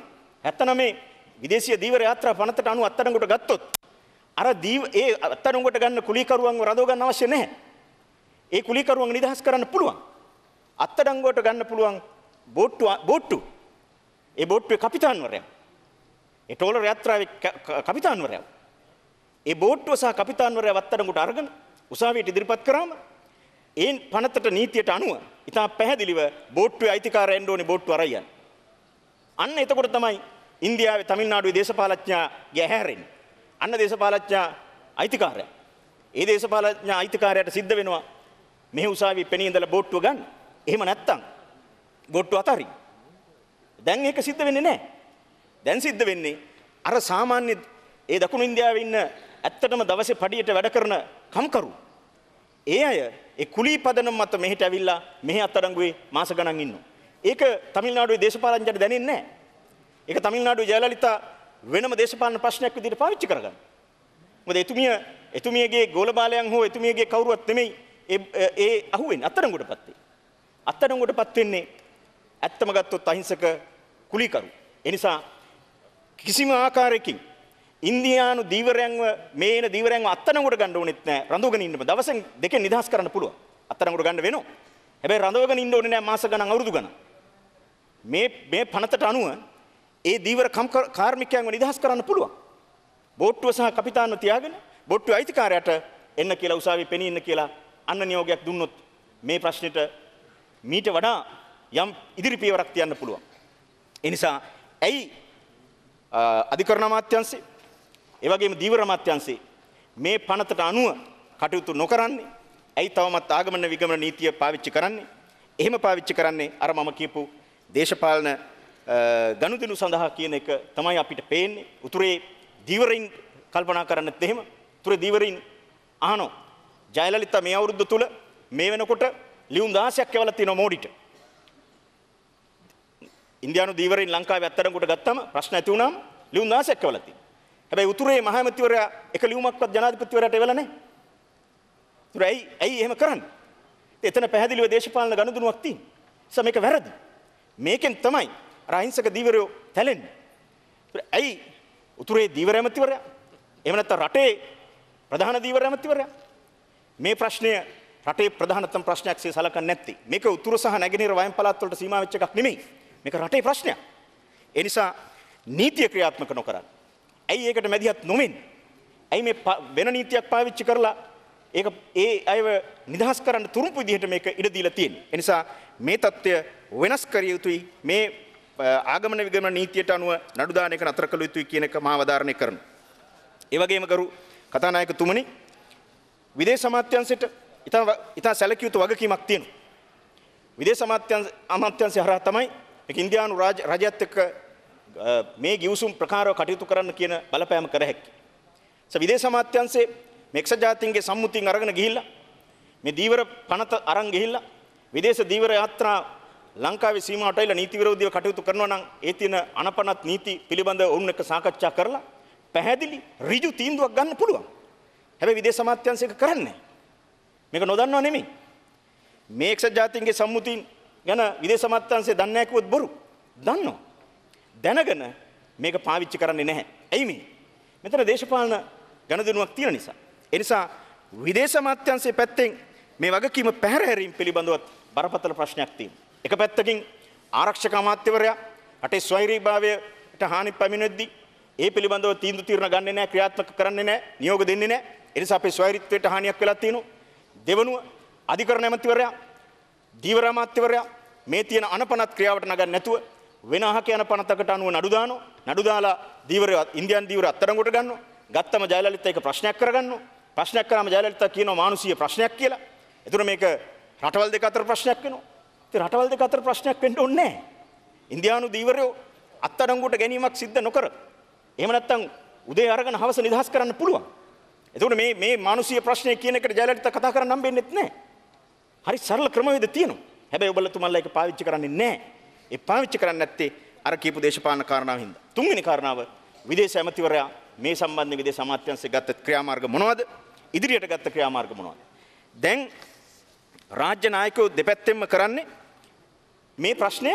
[SPEAKER 7] 79 විදේශීය දීවර යාත්‍රා පනතට අනුව අත්අඩංගුවට ගත්තොත් අර ඒ අත්අඩංගුවට ගන්න කුලීකරුවන්ව රඳව ගන්න අවශ්‍ය නැහැ. ඒ කුලීකරුවන් නිදහස් කරන්න පුළුවන්. අත්අඩංගුවට ගන්න පුළුවන් බෝට්ටු. ඒ බෝට්ටුවේ කපිතාන්වරයා. ඒ ටෝලර් යාත්‍රාවේ කපිතාන්වරයා. ඒ බෝට්ටුව සහ කපිතාන්වරයා අත්අඩංගුවට අරගෙන උසාවියට ඉදිරිපත් කරාම ඒ පනතට නීතියට අනුව ඉතා පැහැදිලිව බෝට්ටුවේ අයිතිකාරයන් ඕනේ බෝට්ටුව අරයන්. අන්න එතකොට තමයි ඉන්දියාවේ තමිල්නාඩුවේ දේශපාලඥයාගේ ඇහැරෙන්නේ. අන්න දේශපාලඥයා අයිතිකාරයා. ඒ දේශපාලඥයා අයිතිකාරයාට සිද්ධ වෙනවා මෙහි උසාවියේ පෙනී ඉඳලා බෝට්ටුව ගන්න. එහෙම නැත්තම් බෝට්ටුව අතරින්. දැන් ඒක සිද්ධ වෙන්නේ නැහැ. දැන් සිද්ධ වෙන්නේ අර සාමාන්‍ය ඒ දකුණු ඉන්දියාවේ ඉන්න ඇත්තටම දවසේ පඩියට වැඩ කරන කම්කරු. ඒ අය ඒ කුලී පදනම මත මෙහෙට ඇවිල්ලා මෙහි අත්අඩංගුවේ මාස ගණන් ඉන්නවා. ඒක තමිල්නාඩුවේ දේශපාලනඥයට දැනෙන්නේ නැහැ. ඒක තමිල්නාඩුවේ ජයලලිතා වෙනම දේශපාලන ප්‍රශ්නයක් විදිහට පාවිච්චි කරගන්න. මොකද එතුමියගේ ගෝලබාලයන් හෝ එතුමියගේ කවුරුවත් නෙමෙයි ඒ අහුවෙන්නේ අත්අඩංගුවටපත් වෙන්නේ. අත්අඩංගුවටපත් වෙන්නේ ඇත්තම ගත්තොත් අහිංසක කුලීකරු. ඒ නිසා කිසිම ආකාරයකින් ඉන්දියානු දීවරයන්ව මේන දීවරයන්ව අත්අඩංගුවට ගන්න ඕනෙත් නැහැ. රඳවගෙන ඉන්න බෑ. දවසෙන් දෙකෙන් නිදහස් කරන්න පුළුවන්. අත්අඩංගුවට ගන්න වෙනවා. හැබැයි රඳවගෙන ඉන්න ඕනේ නැහැ මාස ගණන් අවුරුදු ගණන්. මේ පනතට අනුව ඒ දීවර කාර්මිකයන්ව නිදහස් කරන්න පුළුවන්. බෝට්ටුව සහ කපිතාන්ව තියාගෙන බෝට්ටුවේ අයිතිකාරයාට එන්න කියලා උසාවියේ පෙනී ඉන්න කියලා අන්න නියෝගයක් දුන්නොත් මේ ප්‍රශ්නෙට මීට වඩා යම් ඉදිරි පියවරක් තියන්න පුළුවන්. ඒ නිසා ඇයි අධිකරණ අමාත්‍යාංශේ ඒ වගේම දීවර අමාත්‍යාංශේ මේ පනතට අනුව කටයුතු නොකරන්නේ? ඇයි තවමත් ආගමන විගමන නීතිය පාවිච්චි කරන්නේ? එහෙම පාවිච්චි කරන්නේ අර මම කියපු දේශපාලන ගනුදෙනු සඳහා කියන එක තමයි අපිට පේන්නේ. උතුරේ දීවරින් කල්පනා කරන්නත් එහෙම. උතුරේ දීවරින් අහනවා ජයලලිතා මේ අවුරුද්ද තුල මේ වෙනකොට ලියුම් 16ක් එවලා තියෙනවා මෝඩිට. ඉන්දියානු දීවරින් ලංකාවේ අත්අඩංගුවට ගත්තම ප්‍රශ්න ඇති වුණාම ලියුම් 16ක් එවලා තියෙනවා. හැබැයි උතුරේ මහමැතිවරයා එක ලියුමක්වත් ජනාධිපතිවරයාට එවලා නැහැ. උතුර ඇයි එහෙම කරන්නේ? එතන පැහැදිලිව දේශපාලන ගනුදෙනුවක් තියෙනවා. මේක වැරදි. මේකෙන් තමයි අහිංසක දීවරයෝ තැලෙන්නේ. ඇයි උතුරේ දීවර ඇමතිවරයා එහෙම නැත්නම් රටේ ප්‍රධාන දීවර ඇමතිවරයා මේ ප්‍රශ්නය රටේ ප්‍රධානතම ප්‍රශ්නයක්සේ සලකන්නේ නැත්තේ? මේක උතුර සහ නැගෙනහිර වයම් පළාත් වලට සීමා වෙච්ච එකක් නෙමෙයි. මේක රටේ ප්‍රශ්නයක්. ඒ නිසා නීතිය ක්‍රියාත්මක නොකරන. ඇයි ඒකට මැදිහත් නොවෙන්නේ? ඇයි මේ වෙන නීතියක් පාවිච්චි කරලා ඒක ඒ අයව නිදහස් කරන්න තුරුම්පු විදිහට මේක ඉඩ දීලා තියෙන්නේ? ඒ නිසා මේ தত্ত্বය වෙනස් කර යුතුයි. මේ ආගමන විගමන නීතියට අනුව නඩු දාන එක නතර කළ යුතුයි කියන එක මා අවධාරණය කරනවා. ඒ වගේම ගරු කතානායකතුමනි විදේශ අමාත්‍යාංශයට ඉතා සැලකිය යුතු වගකීමක් තියෙනවා. විදේශ අමාත්‍යාංශය හරහා තමයි මේක ඉන්දියානු රාජ්‍යයත් එක්ක මේ ගිවිසුම් ප්‍රකාරව කටයුතු කරන්න කියන බලපෑම කර හැකියි. විදේශ අමාත්‍යාංශයේ මේ එක්සත් ජාතීන්ගේ සම්මුතියෙන් අරගෙන ගිහිල්ලා මේ දීවර පනත අරන් ගිහිල්ලා විදේශ දීවර යාත්‍රා ලංකාවේ සීමාවට ඇවිල්ලා නීති විරෝධීව කටයුතු කරනවා නම් ඒ තියෙන අනපනත් නීති පිළිබඳව ඔවුන් එක්ක සාකච්ඡා කරලා පැහැදිලි ඍජු තීන්දුවක් ගන්න පුළුවන්. හැබැයි විදේශ අමාත්‍යාංශයක කරන්නේ මේක නොදන්නව නෙමෙයි. මේ එක්සත් ජාතීන්ගේ සම්මුතින් ගැන විදේශ අමාත්‍යාංශය දන්නේ නැහැ කිව්වොත් බොරු. දන්නවා. දැනගෙන මේක පාවිච්චි කරන්නේ නැහැ. ඇයි මේ? මෙතන දේශපාලන ගණදෙනුවක් තියෙන නිසා. ඒ නිසා විදේශ අමාත්‍යාංශයේ පැත්තෙන් මේ වගකීම පැහැර හැරීම පිළිබඳව බරපතල ප්‍රශ්නයක් තියෙනවා. එක පැත්තකින් ආරක්ෂක අමාත්‍යවරයා රටේ ස්වෛරීභාවයට හානි පැමිණෙද්දී ඒ පිළිබඳව තීන්දුව తీරන ගන්නෙ නැහැ, ක්‍රියාත්මක කරන්නේ නැහැ, නියෝග දෙන්නේ නැහැ. ඒ නිසා අපේ ස්වෛරීත්වයට හානියක් වෙලා තියෙනවා. දෙවනුව අධිකරණ ඇමතිවරයා, දීවර අමාත්‍යවරයා මේ තියෙන අනපනත් ක්‍රියාවට නගන්නේ නැතුව වෙන අහක යන පනතකට අනුව නඩු දානවා. නඩු දාලා දීවර ඉන්දියානු දීවර අත්අඩංගුවට ගන්නවා. ගත්තම ජයලලිත ඒක ප්‍රශ්නයක් කරගන්නවා. ප්‍රශ්නයක් කරාම ජයලලිත කියනවා මානුෂීය ප්‍රශ්නයක් කියලා. ඒතර මේක රටවල් දෙක අතර ප්‍රශ්නයක් වෙනවා. ඉතින් රටවල් දෙක අතර ප්‍රශ්නයක් වෙන්න ඕනේ නැහැ. ඉන්දියානු දීවරයෝ අත්අඩංගුවට ගැනීමක් සිද්ධ නොකර එහෙම නැත්නම් උදේ අරගෙන හවස නිදහස් කරන්න පුළුවන්. එතකොට මේ මානුෂීය ප්‍රශ්නය කියන එකට ජයලලිත කතා කරන්න හම්බෙන්නේත් නැහැ. හරි සරල ක්‍රමවේද තියෙනවා. හැබැයි ඔයගොල්ලෝ ඒක පාවිච්චි කරන්නේ නැහැ. ඒ පාවිච්චි කරන්නේ නැත්තේ අර කියපු දේශපාලන කාරණාව හින්දා. තුන්වෙනි කාරණාව විදේශ ඇමතිවරයා මේ සම්බන්ධයෙන් විදේශ අමාත්‍යාංශය ගත්ත ක්‍රියාමාර්ග මොනවද? ඉදිරියට ගත්ත ක්‍රියාමාර්ග මොනවද? දැන් රාජ්‍ය නායකයෝ දෙපැත්තෙන්ම කරන්නේ මේ ප්‍රශ්නය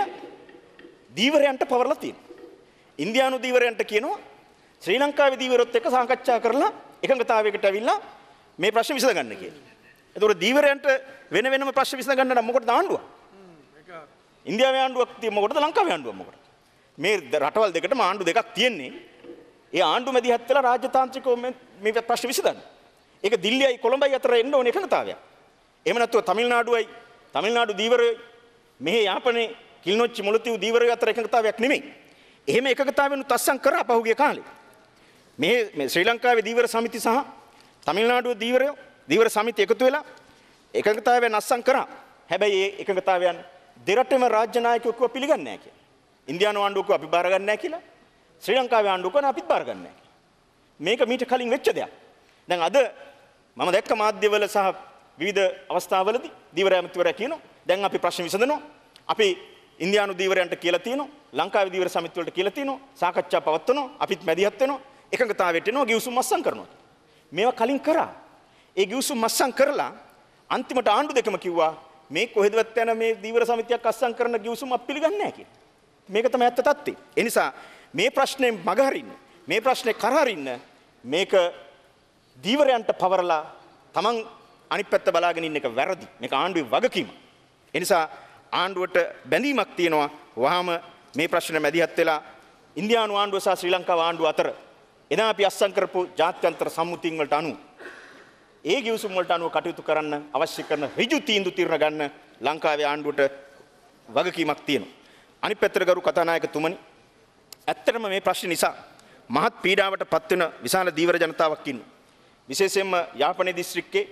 [SPEAKER 7] දීවරයන්ට පවරලා තියෙනවා. ඉන්දියානු දීවරයන්ට කියනවා ශ්‍රී ලංකාවේ දීවරොත් එක්ක සාකච්ඡා කරලා එකඟතාවයකට ඇවිල්ලා මේ ප්‍රශ්න විසඳගන්න කියලා. ඒතකොට දීවරයන්ට වෙන වෙනම ප්‍රශ්න විසඳගන්න නම් මොකටද ආණ්ඩුව? ඉන්දියාවේ ආණ්ඩුවක් තියෙන්නේ මොකටද? ලංකාවේ ආණ්ඩුවක් මොකටද? මේ රටවල් දෙකටම ආණ්ඩු දෙකක් තියෙන්නේ. ඒ ආණ්ඩු මැදිහත් වෙලා රාජ්‍යතාන්ත්‍රිකව මේ ප්‍රශ්න විසඳන්න. ඒක දිල්ලියයි කොළඹයි අතර එන්න ඕන එකඟතාවයක්. එහෙම නැත්නම් තමිල්නාඩු දීවරයයි මෙහි යාපනයේ කිල්නොච්චි මුලතිව් දීවරය අතර එකඟතාවයක් නෙමෙයි. එහෙම එකඟතාවෙනුත් අත්සන් කරා පහුගිය කාලේ. මේ ශ්‍රී ලංකාවේ දීවර සමිති සහ තමිල්නාඩුවේ දීවර සමිති එකතු වෙලා එකඟතාවයන් අත්සන් කරා. හැබැයි ඒ එකඟතාවයන් දෙරටම රාජ්‍ය නායකයෝ පිළිගන්නේ නැහැ කියලා. ඉන්දියානු ආණ්ඩුව අපි බාර ගන්න නැහැ කියලා. ශ්‍රී ලංකාවේ ආණ්ඩුව අපිත් බාර ගන්න නැහැ. මේක මීට කලින් වෙච්ච දෙයක්. දැන් අද මම දැක්ක මාධ්‍යවල සහ විවිධ අවස්ථාවලදී දීවර ඇමතිවරයා කියනවා දැන් අපි ප්‍රශ්න විසඳනවා. අපි ඉන්දියානු දීවරයන්ට කියලා තියෙනවා, ලංකාවේ දීවර සමිති වලට කියලා තියෙනවා, සාකච්ඡා පවත්වනවා, අපිත් මැදිහත් වෙනවා, එකඟතාවයට එනවා, ගිවිසුම් අත්සන් කරනවා. මේවා කලින් කරා. ඒ ගිවිසුම් අත්සන් කරලා අන්තිමට ආණ්ඩු දෙකම කිව්වා මේ කොහෙදවත් යන මේ දීවර සමිතියක් අත්සන් කරන ගිවිසුම් අපි පිළිගන්නේ නැහැ කියලා. මේක තමයි ඇත්ත තත්ත්වය. ඒ නිසා මේ ප්‍රශ්නේ මගහරින්න, මේ ප්‍රශ්නේ කරහරින්න මේක දීවරයන්ට පවරලා තමන් අනිත් පැත්ත බලාගෙන ඉන්න එක වැරදි. මේක ආණ්ඩුවේ වගකීම. ඒ නිසා ආණ්ඩුවට බැඳීමක් තියෙනවා. වහාම මේ ප්‍රශ්න මැදිහත් වෙලා ඉන්දියානු ආණ්ඩුව සහ ශ්‍රී ලංකාව ආණ්ඩුව අතර එදා අපි අත්සන් කරපු ජාත්‍යන්තර සම්මුතින් වලට අනුව ඒ ගිවිසුම් වලට අනුව කටයුතු කරන්න අවශ්‍ය කරන ඍජු තීන්දුව తీරන ගන්න ලංකාවේ ආණ්ඩුවට වගකීමක් තියෙනවා. අනිත් පැත්තට ගරු කතානායකතුමනි, ඇත්තටම මේ ප්‍රශ්න නිසා මහත් පීඩාවට පත්වෙන විශාල දීවර ජනතාවක් ඉන්නවා. විශේෂයෙන්ම යාපනයේ දිස්ත්‍රික්කයේ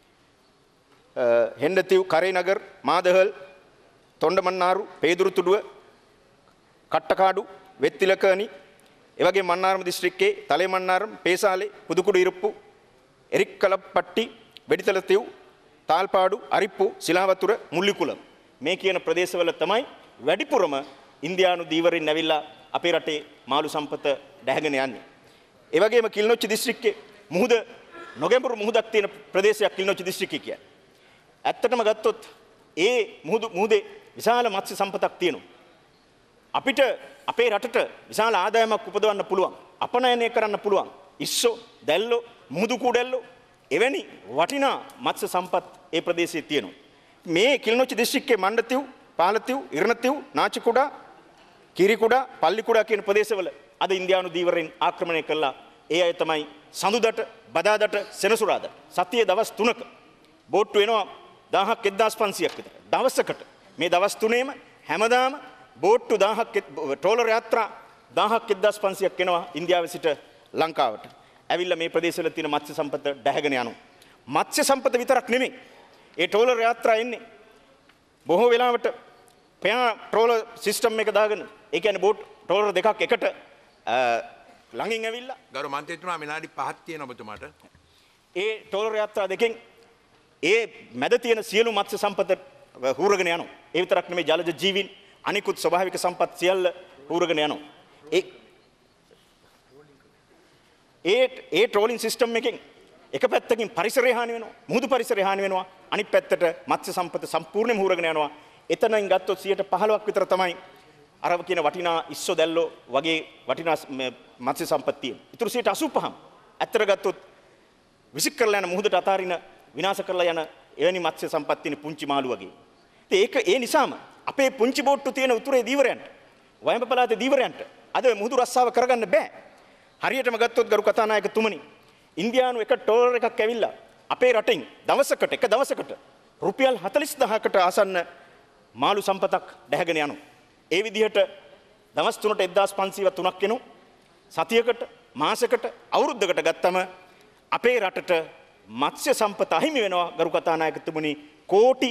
[SPEAKER 7] හෙන්ඩතිව්, කරේනගර්, මාදහල්, තොණ්ඩමන්නාරු, පේදුරුතුඩුව, කට්ටකාඩු, වෙත්තිලකණි, එවැගේ මන්නාරම දිස්ත්‍රික්කයේ තලේමන්නාරම්, පේසාලේ, පුදුකුඩු ඉරුප්පු, එරික්කලප්පට්ටි, වෙඩිතලතිව්, තාල්පාඩු, අරිප්පු, සිලාවතුර, මුල්ලිකුලම් මේ කියන ප්‍රදේශවල තමයි වැඩිපුරම ඉන්දියානු දීවරින් ඇවිල්ලා අපේ රටේ මාළු සම්පත දැහැගෙන යන්නේ. ඒ වගේම කිල්නොච්චි දිස්ත්‍රික්කයේ මුහුද නොගැඹුරු මුහුදක් තියෙන ප්‍රදේශයක් කිල්නොච්චි දිස්ත්‍රික්කය කියන්නේ. ඇත්තටම ගත්තොත් ඒ මුහුදේ විශාල මත්ස්‍ය සම්පතක් තියෙනවා. අපිට අපේ රටට විශාල ආදායමක් උපදවන්න පුළුවන්. අපනයනය කරන්න පුළුවන්. ඉස්සෝ, දැල්ලෝ, මුහුදු කුඩැල්ලෝ එවැනි වටිනා මත්ස්‍ය සම්පත් ඒ ප්‍රදේශයේ තියෙනවා. මේ කිල්නොච්චි දිස්ත්‍රික්කයේ මණ්ඩතිව්, පාලතිව්, ඉරණතිව්, නාචිකුඩා, කිරිකුඩා, පල්ලිකුඩා කියන ප්‍රදේශවල අද ඉන්දියානු දීවරෙන් ආක්‍රමණය කළා. ඒ අය තමයි සඳුදට, බදාදට, සෙනසුරාදට සතියේ දවස් 3ක බෝට්ටු එනවා 1000ක් 1500ක් විතර දවසකට. මේ දවස් 3ේම හැමදාම බෝට්ටු 1000ක් ට්‍රෝලර් යාත්‍රා 1000ක් 1500ක් එනවා ඉන්දියාවේ සිට ලංකාවට. ඇවිල්ලා මේ ප්‍රදේශවල තියෙන මත්ස්‍ය සම්පත දැහැගෙන යනවා. මත්ස්‍ය සම්පත විතරක් නෙමෙයි. ඒ ට්‍රෝලර් යාත්‍රා එන්නේ බොහෝ වෙලාවට පෙයා ට්‍රෝලර් සිස්ටම් එක දාගෙන ඒ කියන්නේ බෝට් ට්‍රෝලර් දෙකක් එකට ළඟින් ඇවිල්ලා
[SPEAKER 2] ගරු මන්ත්‍රීතුමා විනාඩි 5ක් තියෙන ඔබතුමාට.
[SPEAKER 7] ඒ ට්‍රෝලර් යාත්‍රා දෙකෙන් ඒ මැද තියෙන සියලු මත්ස්‍ය සම්පත හූරගෙන යනවා. ඒ විතරක් නෙමෙයි ජලජ ජීවීන් අනිකුත් ස්වභාවික සම්පත් සියල්ල හූරගෙන යනවා. ඒ ට්‍රෝලින් සිස්ටම් එකෙන් එක පැත්තකින් පරිසරය හානි වෙනවා. මුහුදු පරිසරය හානි වෙනවා. අනිත් පැත්තට මත්ස්‍ය සම්පත සම්පූර්ණයෙන්ම හූරගෙන යනවා. එතනින් ගත්තොත් 15% විතර තමයි අර කියන වටිනා ඉස්සෝ දැල්ලෝ වගේ වටිනා මත්ස්‍ය සම්පත්තිය. ඊටු 85%. ඇත්තට ගත්තොත් විසික් කරලා යන මුහුදට අතාරින විනාශ කරලා යන එවැනි මත්ස්‍ය සම්පත් තියෙන පුංචි මාළු වගේ. ඉතින් ඒ නිසාම අපේ පුංචි බෝට්ටු තියෙන උතුරේ දීවරයන්ට වයඹ පළාතේ දීවරයන්ට අද මුහුදු රස්සාව කරගන්න බෑ. හරියටම ගත්තොත් ගරු කතානායකතුමනි ඉන්දියානු එක ටෝලර් එකක් ඇවිල්ලා අපේ රටින් එක දවසකට රුපියල් 40000කට ආසන්න මාළු සම්පතක් දැහැගෙන යනවා. ඒ විදිහට දවස් 3ට 1503ක් වෙනවා. සතියකට මාසයකට අවුරුද්දකට ගත්තම අපේ රටට මත්ස්‍ය සම්පත අහිමි වෙනවා ගරු කතානායකතුමනි කෝටි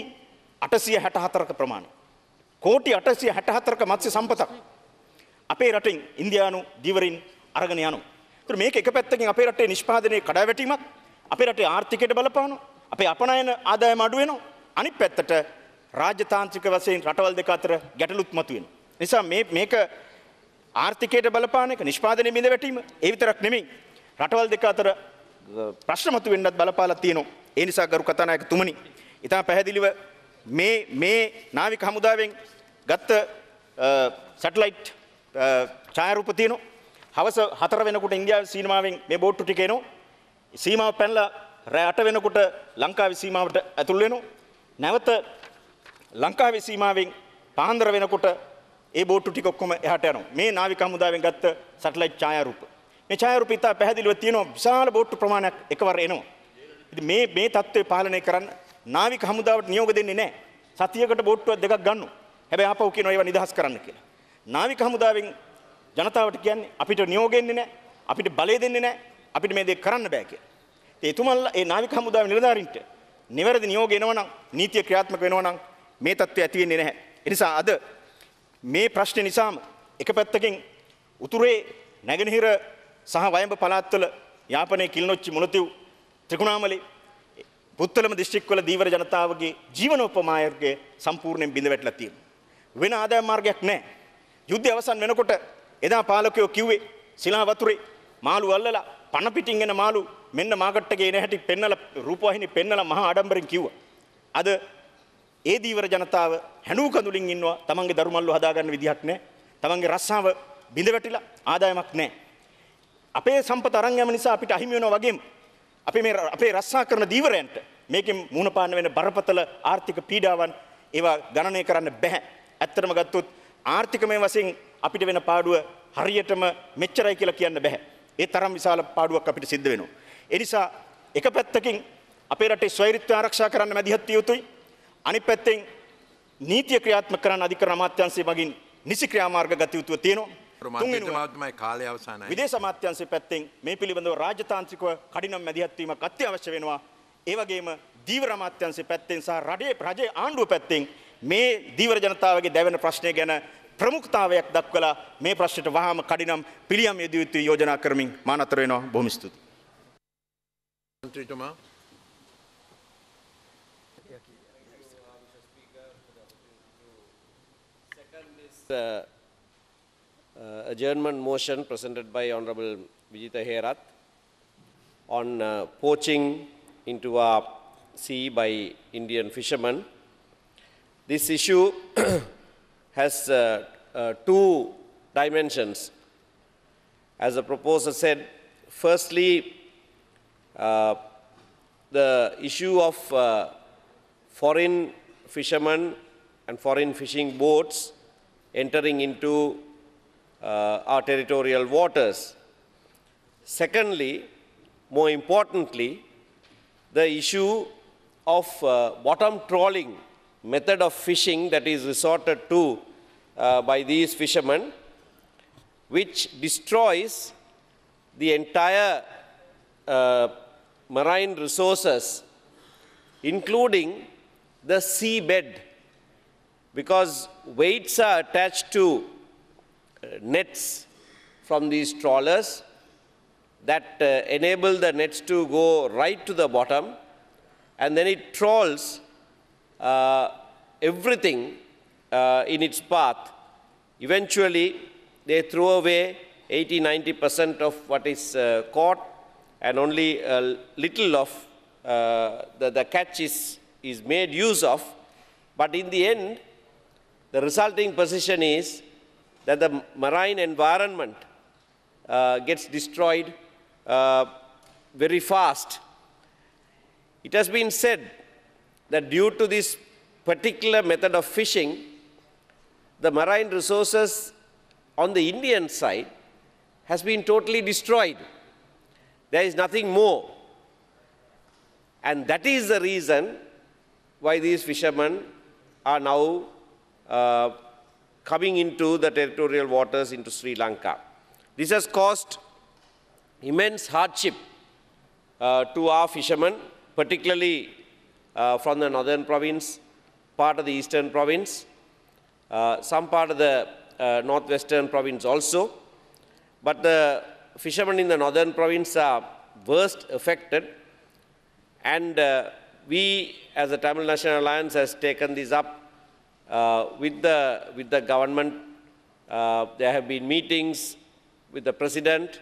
[SPEAKER 7] 864ක ප්‍රමාණය. කෝටි 864ක මත්ස්‍ය සම්පතක් අපේ රටින් ඉන්දියානු දීවරින් අරගෙන යනවා. ඒතර මේක එක පැත්තකින් අපේ රටේ නිෂ්පාදනයේ කඩාවැටීමක්, අපේ රටේ ආර්ථිකයට බලපානවා, අපේ අපනයන ආදායම අඩු වෙනවා. අනිත් පැත්තට රාජ්‍යතාන්ත්‍රික වශයෙන් රටවල් දෙක අතර ගැටලුත් මතුවෙනවා. නිසා මේක ආර්ථිකයට බලපාන එක, නිෂ්පාදනයේ බිඳ වැටීම, ඒ විතරක් නෙමෙයි රටවල් දෙක අතර ප්‍රශ්න මතුවෙන්නත් බලපාලා තියෙනවා. ඒ නිසා ගරු කතානායකතුමනි, ඊට පැහැදිලිව මේ නාවික හමුදාවෙන් ගත්ත සැටලයිට් ඡායාරූප තියෙනවා. හවස 4 වෙනකොට ඉන්දියාවේ සීමාවෙන් මේ බෝට්ටු ටික එනවා. සීමාව පැනලා රෑ 8 වෙනකොට ලංකාවේ සීමාවට ඇතුල් වෙනවා. නැවත ලංකාවේ සීමාවෙන් පාන්දර වෙනකොට ඒ බෝට්ටු ටික ඔක්කොම එහාට යනවා. මේ නාවික හමුදාවෙන් ගත්ත සැටලයිට් ඡායාරූප. මේ ඡායාරූප ඉතා පැහැදිලිව තියෙනවා. විශාල බෝට්ටු ප්‍රමාණයක් එකවර එනවා. ඉතින් මේ தත්ත්වය පාලනය කරන්න නාවික හමුදාවට නියෝග දෙන්නේ නැහැ. සතියකට බෝට්ටුවක් දෙකක් ගන්නවා. හැබැයි ආපහු කියනවා ඒවා නිදහස් කරන්න කියලා. නාවික හමුදාවෙන් ජනතාවට කියන්නේ අපිට නියෝග එන්නේ නැහැ, අපිට බලය දෙන්නේ නැහැ, අපිට මේ දේ කරන්න බෑ කියලා. ඒ එතුමන්ලා ඒ නාවික හමුදාවේ නිලධාරීන්ට නිවැරදි නියෝග එනවා නම්, නීතිය ක්‍රියාත්මක වෙනවා නම් මේ தත්ත්වය ඇති වෙන්නේ නැහැ. ඒ නිසා අද මේ ප්‍රශ්නේ නිසාම එක පැත්තකින් උතුරේ නැගෙනහිර සහ වයඹ පළාත්වල යාපනයේ කිලිනොච්චි මුලතිව් ත්‍රිකුණාමලේ පුත්තලම දිස්ත්‍රික්කවල දීවර ජනතාවගේ ජීවනෝපමාර්ගය සම්පූර්ණයෙන් බිඳ වැටලා තියෙනවා. වෙන ආදායම් මාර්ගයක් නැහැ. යුද්ධය අවසන් වෙනකොට එදා පාලකයෝ කිව්වේ සිලා වතුරේ මාළු අල්ලලා පණ පිටින් එන මාළු මෙන්න මාකට්ටගේ එන හැටි පෙන්නලා රූපවාහිනී පෙන්නලා මහා ආඩම්බරෙන් කිව්වා. අද ඒ දීවර ජනතාව හැඬු කඳුලින් ඉන්නවා. තමන්ගේ දරුමල්ලු හදාගන්න විදිහක් නැහැ. තමන්ගේ රස්සාව බිඳ වැටිලා ආදායමක් නැහැ. අපේ සම්පත අරන් යෑම නිසා අපිට අහිමි වෙනවා වගේම අපේ රස්සා කරන දීවරයන්ට මේකෙන් මුහුණ පාන්න වෙන බරපතල ආර්ථික පීඩාවන් ඒවා ගණනය කරන්න බෑ. ඇත්තටම ගත්තොත් ආර්ථිකමය වශයෙන් අපිට වෙන පාඩුව හරියටම මෙච්චරයි කියලා කියන්න බෑ. ඒ තරම් විශාල පාඩුවක් අපිට සිද්ධ වෙනවා. ඒ නිසා එක පැත්තකින් අපේ රටේ ස්වෛරීත්වය ආරක්ෂා කරන්න මැදිහත් විය යුතුයි. අනිත් පැත්තෙන් නීතිය ක්‍රියාත්මක කරන්න අධිකරණ අමාත්‍යාංශය මගින් නිසි ක්‍රියාමාර්ග ගත යුතුව තියෙනවා.
[SPEAKER 2] කාලය අවසానයි.
[SPEAKER 7] විදේශ අමාත්‍යාංශය පැත්තෙන් මේ පිළිබඳව රාජතාන්ත්‍රිකව කඩිනම් මැදිහත් වීමක් අත්‍යවශ්‍ය වෙනවා. ඒ වගේම දීවර අමාත්‍යාංශය පැත්තෙන් සහ රජයේ ආණ්ඩුව පැත්තෙන් මේ දීවර ජනතාවගේ දැවෙන ප්‍රශ්නය ගැන ප්‍රමුඛතාවයක් දක්වලා මේ ප්‍රශ්නයට වහාම කඩිනම් පිළියම් යෙදිය යුතුයි යෝජනා කරමින් මා නතර වෙනවා. බොහොම ස්තුතියි.
[SPEAKER 2] මන්ත්‍රීතුමා
[SPEAKER 6] adjournment motion presented by Honorable Vijitha Herath on poaching into our sea by Indian fishermen. This issue has two dimensions. As the proposer said, firstly, the issue of foreign fishermen and foreign fishing boats entering into our territorial waters. Secondly, more importantly, the issue of bottom trawling method of fishing that is resorted to by these fishermen, which destroys the entire marine resources, including the seabed because weights are attached to nets from these trawlers that enable the nets to go right to the bottom, and then it trawls everything in its path. Eventually, they throw away 80-90% of what is caught, and only a little of the catch is made use of. But in the end, the resulting position is that the marine environment gets destroyed very fast. It has been said that due to this particular method of fishing, the marine resources on the Indian side has been totally destroyed. There is nothing more. And that is the reason why these fishermen are now coming into the territorial waters into Sri Lanka. This has caused immense hardship to our fishermen, particularly from the northern province, part of the eastern province, some part of the northwestern province also. But the fishermen in the northern province are worst affected, and we as the Tamil National Alliance has taken this up with the government. There have been meetings with the president,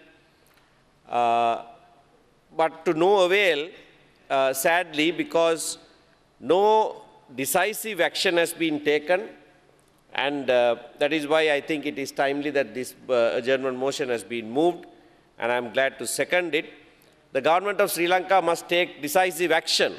[SPEAKER 6] but to no avail, sadly, because no decisive action has been taken, and that is why I think it is timely that this adjournment motion has been moved, and I am glad to second it. The government of Sri Lanka must take decisive action.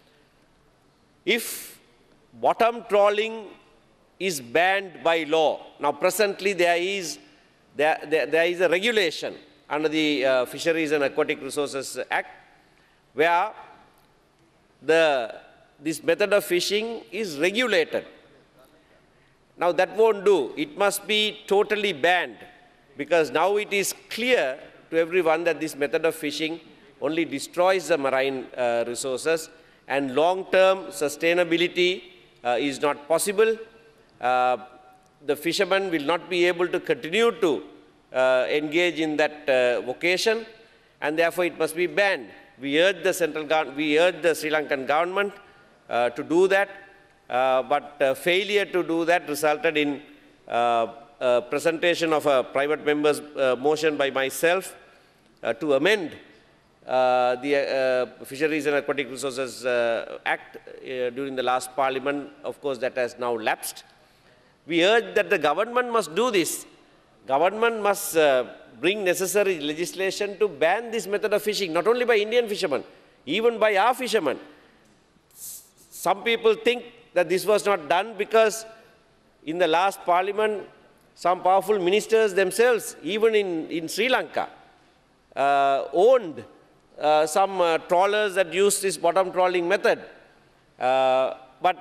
[SPEAKER 6] If bottom trawling is banned by law, now presently there is a regulation under the Fisheries and Aquatic Resources Act where this method of fishing is regulated. Now that won't do. It must be totally banned, because now it is clear to everyone that this method of fishing only destroys the marine resources, and long-term sustainability is not possible. The fishermen will not be able to continue to engage in that vocation, and therefore it must be banned. We urge the Sri Lankan government to do that, but failure to do that resulted in presentation of a private member's motion by myself to amend the Fisheries and Aquatic Resources Act during the last parliament. Of course, that has now lapsed. We urge that the government must do this. Government must bring necessary legislation to ban this method of fishing, not only by Indian fishermen, even by our fishermen. Some people think that this was not done because in the last parliament, some powerful ministers themselves, even in Sri Lanka, owned some trawlers that used this bottom trawling method. But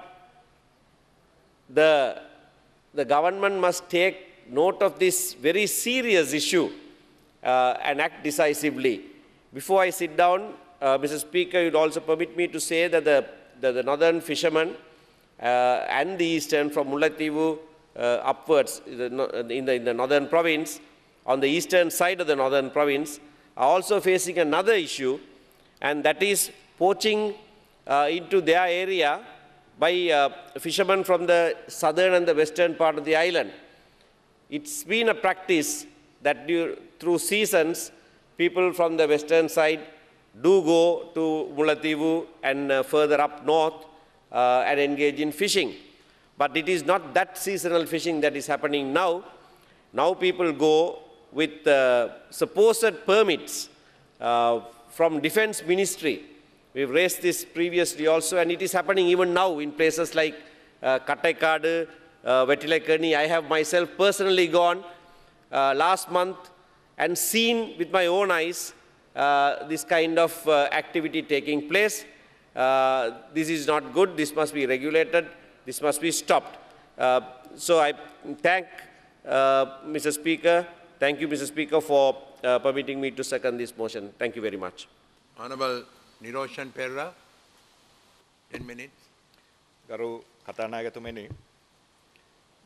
[SPEAKER 6] the government must take note of this very serious issue and act decisively. Before I sit down, Mr. Speaker, you'd also permit me to say that the northern fishermen and the eastern, from Mullaitivu upwards in the northern province, on the eastern side of the northern province, are also facing another issue, and that is poaching into their area by fishermen from the southern and the western part of the island. It's been a practice that through seasons, people from the western side do go to Mullaitivu and further up north and engage in fishing. But it is not that seasonal fishing that is happening now. Now people go with supposed permits from Defense Ministry. We've raised this previously also, and it is happening even now in places like Kattaikadu, Vettilekani. I have myself personally gone last month and seen with my own eyes this kind of activity taking place. This is not good. This must be regulated. This must be stopped. So I thank Mr. Speaker. Thank you, Mr. Speaker, for permitting me to second this motion. Thank you very much.
[SPEAKER 2] Honorable Niroshan Perera, 10 minutes.
[SPEAKER 8] ගරු කතානායකතුමනි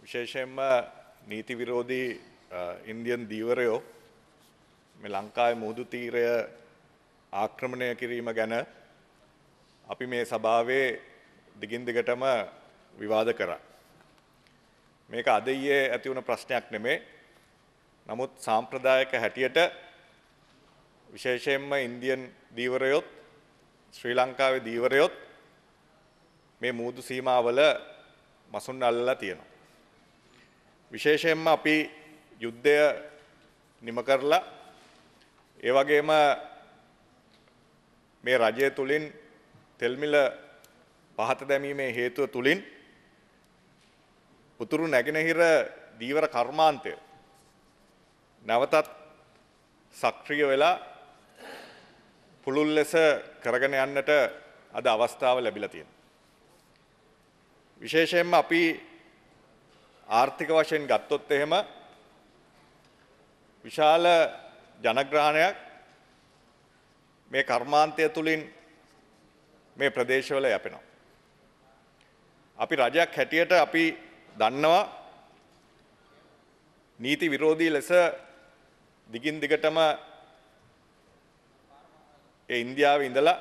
[SPEAKER 8] විශේෂයෙන්ම නීති විරෝධී ඉන්දියන් දීවරයෝ මේ ලංකාවේ මුහුදු තීරය ආක්‍රමණය කිරීම ගැන අපි මේ සභාවේ දිගින් දිගටම විවාද කරා. මේක අද ඊයේ ඇති වුණ ප්‍රශ්නයක් නෙමෙයි. නමුත් සාම්ප්‍රදායික හැටියට විශේෂයෙන්ම ඉන්දියන් දීවරයොත් ශ්‍රී ලංකාවේ දීවරයොත් මේ මුහුදු සීමාවල මසුන් අල්ලලා තියෙනවා. විශේෂයෙන්ම අපි යුද්ධය නිම කරලා ඒ වගේම මේ රජය තුලින් තෙල් මිල පහත දැමීමේ හේතුව තුලින් උතුරු නැගෙනහිර දීවර කර්මාන්තය නැවතත් සක්‍රිය වෙලා පුළුල් ලෙස කරගෙන යන්නට අද අවස්ථාව ලැබිලා තියෙනවා. විශේෂයෙන්ම අපි ආර්ථික වශයෙන් ගත්තොත් එහෙම විශාල ජනග්‍රහණයක් මේ කර්මාන්තය තුලින් මේ ප්‍රදේශවල යැපෙනවා. අපි රජයක් හැටියට අපි දන්නවා නීති විරෝධී ලෙස දිගින් දිගටම ඒ ඉන්දියාවේ ඉඳලා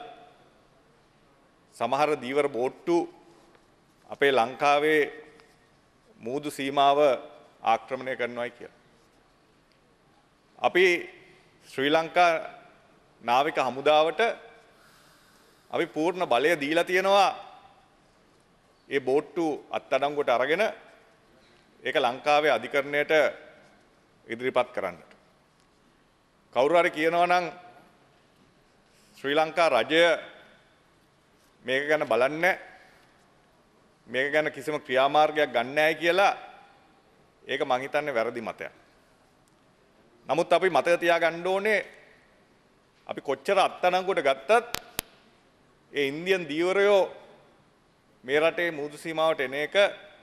[SPEAKER 8] සමහර දීවර බෝට්ටු අපේ ලංකාවේ මුහුදු සීමාව ආක්‍රමණය කරනවායි කියලා. අපි ශ්‍රී ලංකා නාවික හමුදාවට අපි පූර්ණ බලය දීලා තියෙනවා ඒ බෝට්ටු අත්අඩංගුවට අරගෙන ඒක ලංකාවේ අධිකරණයට ඉදිරිපත් කරන්නට. කවුරු හරි කියනවා නම් ශ්‍රී ලංකා රජය මේක ගැන බලන්නේ මේක ගැන කිසිම ක්‍රියාමාර්ගයක් ගන්න නැහැ කියලා ඒක මං හිතන්නේ වැරදි මතයක්. නමුත් අපි මතක තියාගන්න ඕනේ අපි කොච්චර අත්අඩංගුවට ගත්තත් ඒ ඉන්දියන් දීවරයෝ මේ රටේ මුහුදු සීමාවට එන එක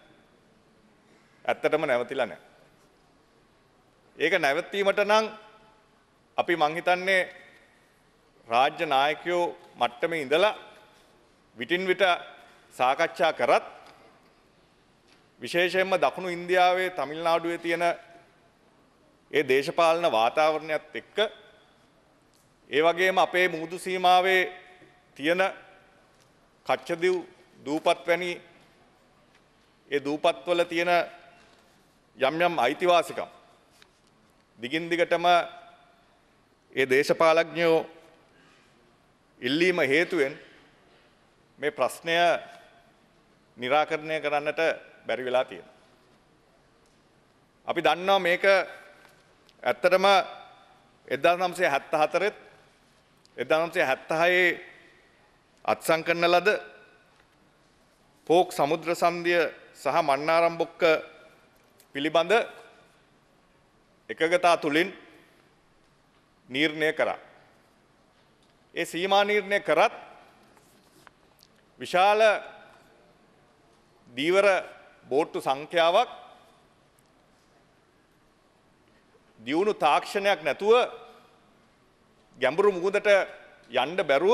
[SPEAKER 8] ඇත්තටම නැවතිලා නැහැ. ඒක නැවතීමට නම් අපි මං හිතන්නේ රාජ්‍ය නායකයෝ මට්ටමේ ඉඳලා විටින් විට සාකච්ඡා කරත් විශේෂයෙන්ම දකුණු ඉන්දියාවේ තමිල්නාඩුවේ තියෙන ඒ දේශපාලන වාතාවරණයත් එක්ක ඒ වගේම අපේ මුහුදු සීමාවේ තියෙන කච්චදීව් දූපත් වැනි ඒ දූපත්වල තියෙන යම් යම් අයිතිවාසිකම් දිගින් දිගටම ඒ දේශපාලඥයෝ ඉල්ලීම හේතුවෙන් මේ ප්‍රශ්නය निराකරණය කරන්නට බැරි වෙලා තියෙනවා. අපි දන්නවා මේක ඇත්තටම 1974 1976 අත්සන් කරන ලද පෝක් සමුද්‍ර සංධිය සහ මන්නාරම්බොක්ක පිළිබඳ එකගතා තුලින් නිර්ණය කරා. ඒ සීමා නිර්ණය කරත් විශාල දීවර බෝට්ටු සංඛ්‍යාවක් දියුණු තාක්ෂණයක් නැතුව ගැඹුරු මුහුදට යන්න බැරුව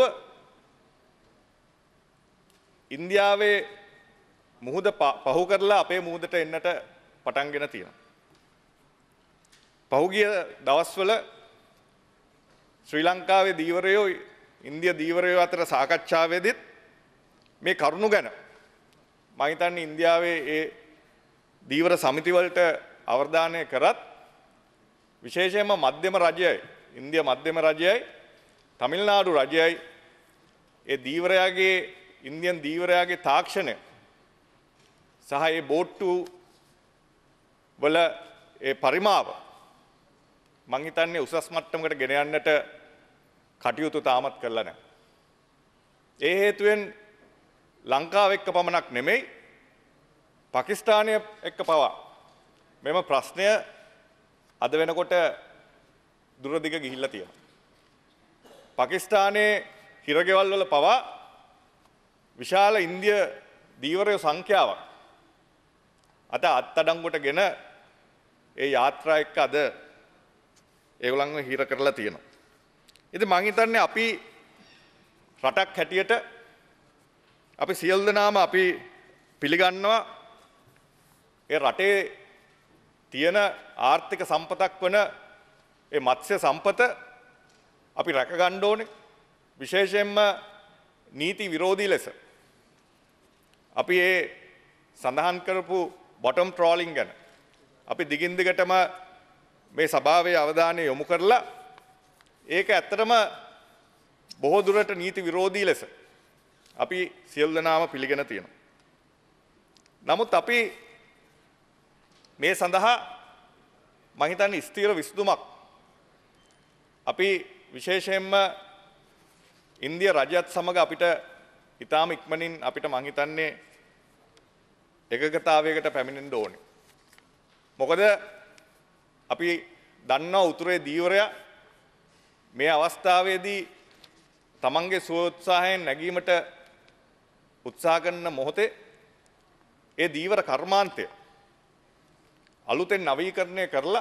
[SPEAKER 8] ඉන්දියාවේ මුහුද පහු කරලා අපේ මුහුදට එන්නට පටන්ගෙන තියෙනවා. පහුගිය දවස්වල ශ්‍රී ලංකාවේ දීවරයෝ ඉන්දිය දීවරයෝ අතර සාකච්ඡාවේදීත් මේ කරුණු ගැන මම හිතන්නේ ඉන්දියාවේ ඒ දීවර සමිති වලට අවධානය කරත් විශේෂයෙන්ම මධ්‍යම රජයයි ඉන්දියා මධ්‍යම රජයයි තමිල්නාඩු රජයයි ඒ දීවරයාගේ ඉන්දියන් දීවරයාගේ තාක්ෂණය සහ ඒ බෝට්ටු වල ඒ පරිමාව මං හිතන්නේ උසස් මට්ටමකට ගෙන යන්නට කටයුතු තාමත් කරලා නැහැ. ඒ හේතුවෙන් ලංකාව එක්ක පමණක් නෙමෙයි පාකිස්තානය එක්ක පවා මෙම ප්‍රශ්නය අද වෙනකොට දුරදිග ගිහිල්ලා තියෙනවා. පාකිස්තානයේ හිරගෙවල් වල පවා විශාල ඉන්දිය දීවරයෝ සංඛ්‍යාවක් අද අත්අඩංගුවටගෙන ඒ යාත්‍රා එක්ක අද ඒගොල්ලන්ව හිර කරලා තියෙනවා. ඉතින් මං හිතන්නේ අපි රටක් හැටියට අපි සියලු දෙනාම අපි පිළිගන්නවා ඒ රටේ තියෙන ආර්ථික සම්පතක් වන ඒ මත්ස්‍ය සම්පත අපි රැක ගන්න ඕනේ. විශේෂයෙන්ම නීති විරෝධී ලෙස අපි ඒ සඳහන් කරපු බොටම් ට්‍රෝලිං ගැන අපි දිගින් දිගටම මේ සභාවේ අවධානය යොමු කරලා ඒක ඇත්තටම බොහෝ දුරට නීති විරෝධී ලෙස අපි සියලු දෙනාම පිළිගෙන තියෙනවා. නමුත් අපි මේ සඳහා මම හිතන්නේ ස්ථීර විසඳුමක් අපි විශේෂයෙන්ම ඉන්දිය රජයත් සමග අපිට ඊටාම ඉක්මනින් අපිට මම හිතන්නේ එකගතාවයකට පැමිණෙන්න ඕනේ. මොකද අපි දන්නවා උතුරේ දීවරයා මේ අවස්ථාවේදී තමන්ගේ ස්වෝත්සාහයෙන් නැගීමට උත්සාහ කරන මොහොතේ ඒ දීවර කර්මාන්තය අලුතෙන් නවීකරණය කරලා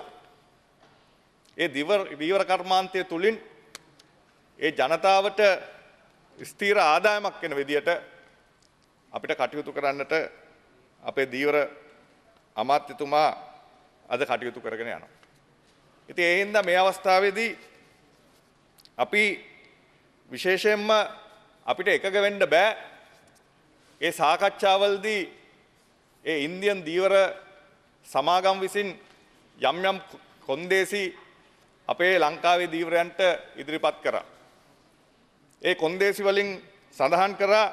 [SPEAKER 8] ඒ දීවර කර්මාන්තය තුලින් ඒ ජනතාවට ස්ථීර ආදායමක් වෙන විදියට අපිට කටයුතු කරන්නට අපේ දීවර අමාත්‍යතුමා අද කටයුතු කරගෙන යනවා. ඉතින් ඒ හින්දා මේ අවස්ථාවේදී අපි විශේෂයෙන්ම අපිට එකග වෙන්න බෑ ඒ සාකච්ඡාවලදී ඒ ඉන්දියන් දීවර සමාගම් විසින් යම් යම් කොන්දේසි අපේ ලංකාවේ දීවරයන්ට ඉදිරිපත් කරා. ඒ කොන්දේසි වලින් සඳහන් කරා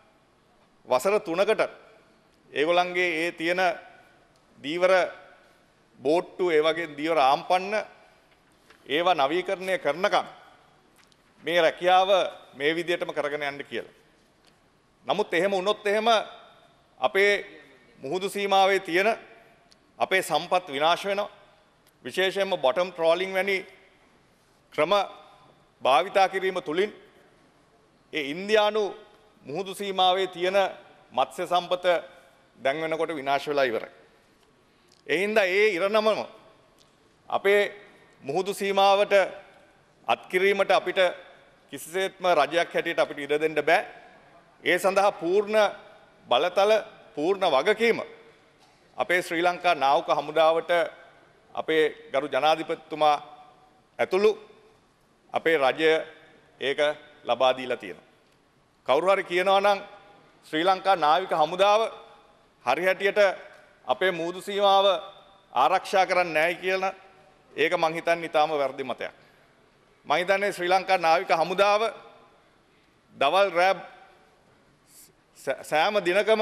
[SPEAKER 8] වසර 3කට ඒගොල්ලන්ගේ ඒ තියෙන දීවර බෝට්ටු ඒ වගේ දීවර ආම්පන්න ඒවා නවීකරණය කරනකම් මේ රැකියාව මේ විදිහටම කරගෙන යන්න කියලා. නමුත් එහෙම වුණොත් එහෙම අපේ මුහුදු සීමාවේ තියෙන අපේ සම්පත් විනාශ වෙනවා. විශේෂයෙන්ම බොටම් ට්‍රෝලිං වැනි ක්‍රම භාවිතා කිරීම තුලින් ඒ ඉන්දියානු මුහුදු සීමාවේ තියෙන මත්ස්‍ය සම්පත දැන් වෙනකොට විනාශ වෙලා ඉවරයි. ඒ හින්දා ඒ ඉරණමම අපේ මුහුදු සීමාවට අත්කිරීමට අපිට කිසිසේත්ම රජයක් හැටියට අපිට ඉඩ දෙන්න බෑ. ඒ සඳහා පූර්ණ බලතල පූර්ණ වගකීම අපේ ශ්‍රී ලංකා නාවික හමුදාවට අපේ ගරු ජනාධිපතිතුමා ඇතුළු අපේ රජය ඒක ලබා දීලා තියෙනවා. කවුරු හරි කියනවා නම් ශ්‍රී ලංකා නාවික හමුදාව හරි හැටියට අපේ මුහුදු සීමාව ආරක්ෂා කරන්නේ නැහැ කියලා ඒක මං හිතන්නේ ඊටාම වැරදි මතයක්. මං හිතන්නේ ශ්‍රී ලංකා නාවික හමුදාව දවල් රැබ් සෑම දිනකම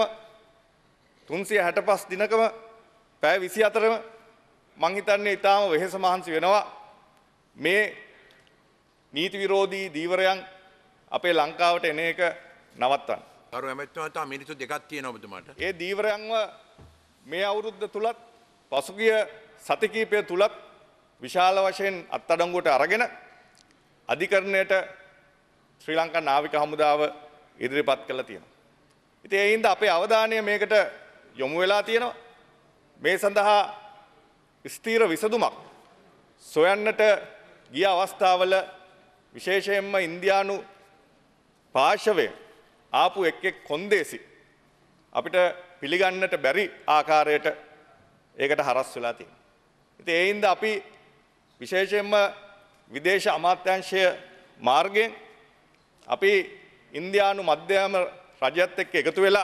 [SPEAKER 8] 365 දිනකම පැය 24ම මං හිතන්නේ ඊටාම වෙහෙස මහන්සි වෙනවා මේ නීති විරෝධී දීවරයන් අපේ ලංකාවට එන එක නවත්තන්න.
[SPEAKER 2] අර එමෙතුමා තා මිනිත්තු දෙකක් තියෙනවා ඔබතුමාට.
[SPEAKER 8] ඒ දීවරයන්ව මේ අවුරුද්ද තුලත් පසුගිය සති කිහිපය තුලත් විශාල වශයෙන් අත්අඩංගුවට අරගෙන අධිකරණයට ශ්‍රී ලංකා නාවික හමුදාව ඉදිරිපත් කළා තියෙනවා. ඉතින් ඒ හින්දා අපේ අවධානය මේකට යොමු වෙලා තියෙනවා. මේ සඳහා ස්ථීර විසඳුමක් සොයන්නට ගිය අවස්ථාවල විශේෂයෙන්ම ඉන්දියානු පාර්ශවයෙන් ආපු එක් කොන්දේසි අපිට පිළිගන්නට බැරි ආකාරයට ඒකට හරස් වෙලා තියෙනවා. ඉතින් ඒ හින්දා අපි විශේෂයෙන්ම විදේශ අමාත්‍යාංශය මාර්ගයෙන් අපි ඉන්දියානු මධ්‍යම රජයත් එක්ක එකතු වෙලා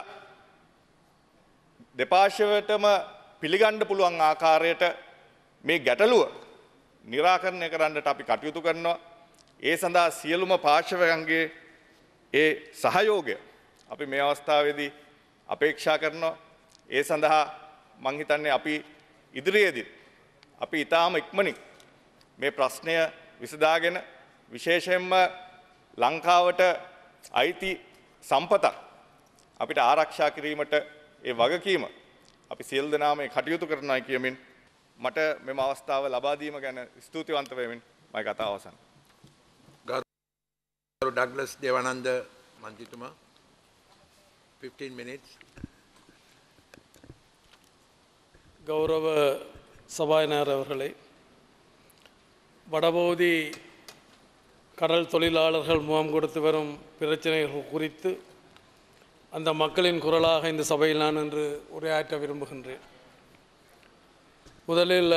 [SPEAKER 8] දෙපාර්ශ්වයටම පිළිගන්න පුළුවන් ආකාරයට මේ ගැටලුව निराකරණය කරන්නට අපි කටයුතු කරනවා. ඒ සඳහා සියලුම පාර්ශවයන්ගේ ඒ සහයෝගය අපි මේ අවස්ථාවේදී අපේක්ෂා කරනවා. ඒ සඳහා මං හිතන්නේ අපි ඉදිරියේදී අපි ඊටාම ඉක්මනින් මේ ප්‍රශ්නය විසඳාගෙන විශේෂයෙන්ම ලංකාවට අයිති සම්පතක් අපිට ආරක්ෂා කිරීමට ඒ වගකීම අපි සියලු දෙනාම කටයුතු කරනවා කියමින් මට මෙම අවස්ථාව ලබා දීම ගැන ස්තුතිවන්ත වෙමින් මගේ කතාව අවසන්.
[SPEAKER 2] ගරු ඩග්ලස් දේවානන්ද මන්ත්‍රීතුමා 15 minutes.
[SPEAKER 9] கௌரவ சபாநாயகர் அவர்களே, வடபகுதி கடல் தொழிலாளர்கள் முகாம் கொடுத்து வரும் பிரச்சனைகள் குறித்து அந்த மக்களின் குரலாக இந்த சபையில் நான் இன்று உரையாற்ற விரும்புகின்றேன். முதலில்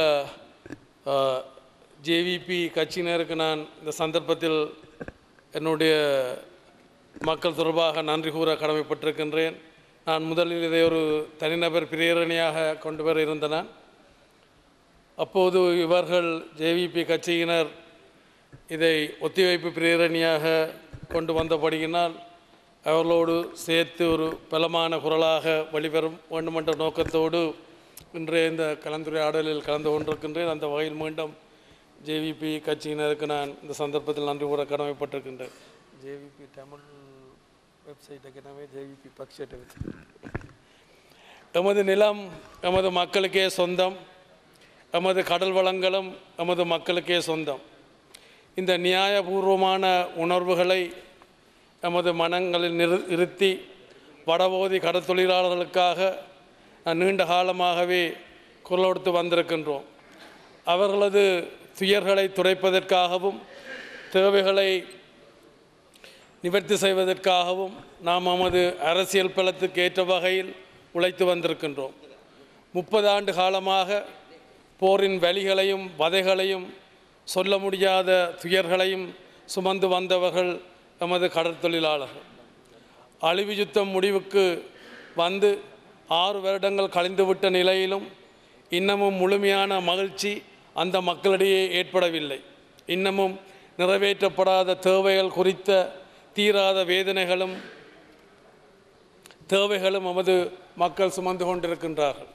[SPEAKER 9] ஜேவிபி கட்சியினருக்கு நான் இந்த சந்தர்ப்பத்தில் என்னுடைய மக்கள் தொடர்பாக நன்றி கூற கடமைப்பட்டிருக்கின்றேன். நான் முதலில் இதை ஒரு தனிநபர் பிரேரணையாக கொண்டு வர இருந்தேன். அப்போது இவர்கள் ஜேவிபி கட்சியினர் இதை ஒத்திவைப்பு பிரேரணையாக கொண்டு வந்தபடியினால் அவர்களோடு சேர்த்து ஒரு பலமான குரலாக வெளிவரும் வேண்டுமென்ற நோக்கத்தோடு இன்றைய இந்த கலந்துரையாடலில் கலந்து கொண்டிருக்கின்றேன். அந்த வகையில் மீண்டும் ஜேவிபி கட்சியினருக்கு நான் இந்த சந்தர்ப்பத்தில் நன்றி கூற கடமைப்பட்டிருக்கின்றேன். ஜேவிபி தமிழ் வெப்சைட்டுக்கு எனவே ஜேவிபி பக்ஷேட்டை எமது நிலம் எமது மக்களுக்கே சொந்தம், எமது கடல் வளங்களும் எமது மக்களுக்கே சொந்தம். இந்த நியாயபூர்வமான உணர்வுகளை எமது மனங்களில் இருத்தி வடபகுதி கடல் தொழிலாளர்களுக்காக நீண்ட காலமாகவே குரல் கொடுத்து வந்திருக்கின்றோம். அவர்களது துயர்களை துடைப்பதற்காகவும் தேவைகளை நிவர்த்தி செய்வதற்காகவும் நாம் நமது அரசியல் பலத்துக்கு ஏற்ற வகையில் உழைத்து வந்திருக்கின்றோம். 30 ஆண்டு காலமாக போரின் வலிகளையும் வதைகளையும் சொல்ல முடியாத துயர்களையும் சுமந்து வந்தவர்கள் எமது கடல் தொழிலாளர்கள். அழிவு யுத்தம் முடிவுக்கு வந்து 6 வருடங்கள் கழிந்துவிட்ட நிலையிலும் இன்னமும் முழுமையான மகிழ்ச்சி அந்த மக்களிடையே ஏற்படவில்லை. இன்னமும் நிறைவேற்றப்படாத தேவைகள் குறித்த தீராத வேதனைகளும் தேவைகளும் நமது மக்கள் சுமந்து கொண்டிருக்கின்றார்கள்.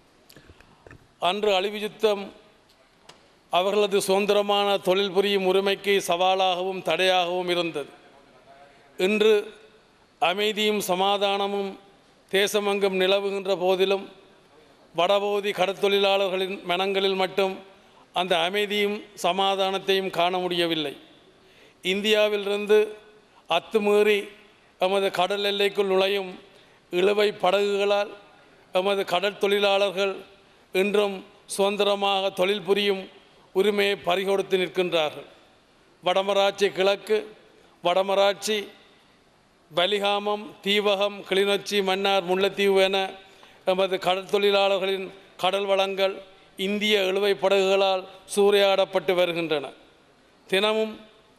[SPEAKER 9] அன்று அழிவு யுத்தம் அவர்களது சுதந்திரமான தொழில் புரியும் உரிமைக்கு சவாலாகவும் தடையாகவும் இருந்தது. இன்று அமைதியும் சமாதானமும் தேசமெங்கும் நிலவுகின்ற போதிலும் வடபகுதி கடற்தொழிலாளர்களின் மனங்களில் மட்டும் அந்த அமைதியும் சமாதானத்தையும் காண முடியவில்லை. இந்தியாவிலிருந்து அத்துமீறி எமது கடல் எல்லைக்குள் நுழையும் இழுவை படகுகளால் எமது கடற்தொழிலாளர்கள் இன்றும் சுதந்திரமாக தொழில் புரியும் உரிமையை பறிகொடுத்து நிற்கின்றார்கள். வடமராட்சி கிழக்கு, வடமராட்சி, வலிகாமம், தீவகம், கிளிநொச்சி, மன்னார், முல்லைத்தீவு என எமது கடற்தொழிலாளர்களின் கடல் வளங்கள் இந்திய இழுவை படகுகளால் சூறையாடப்பட்டு வருகின்றன. தினமும்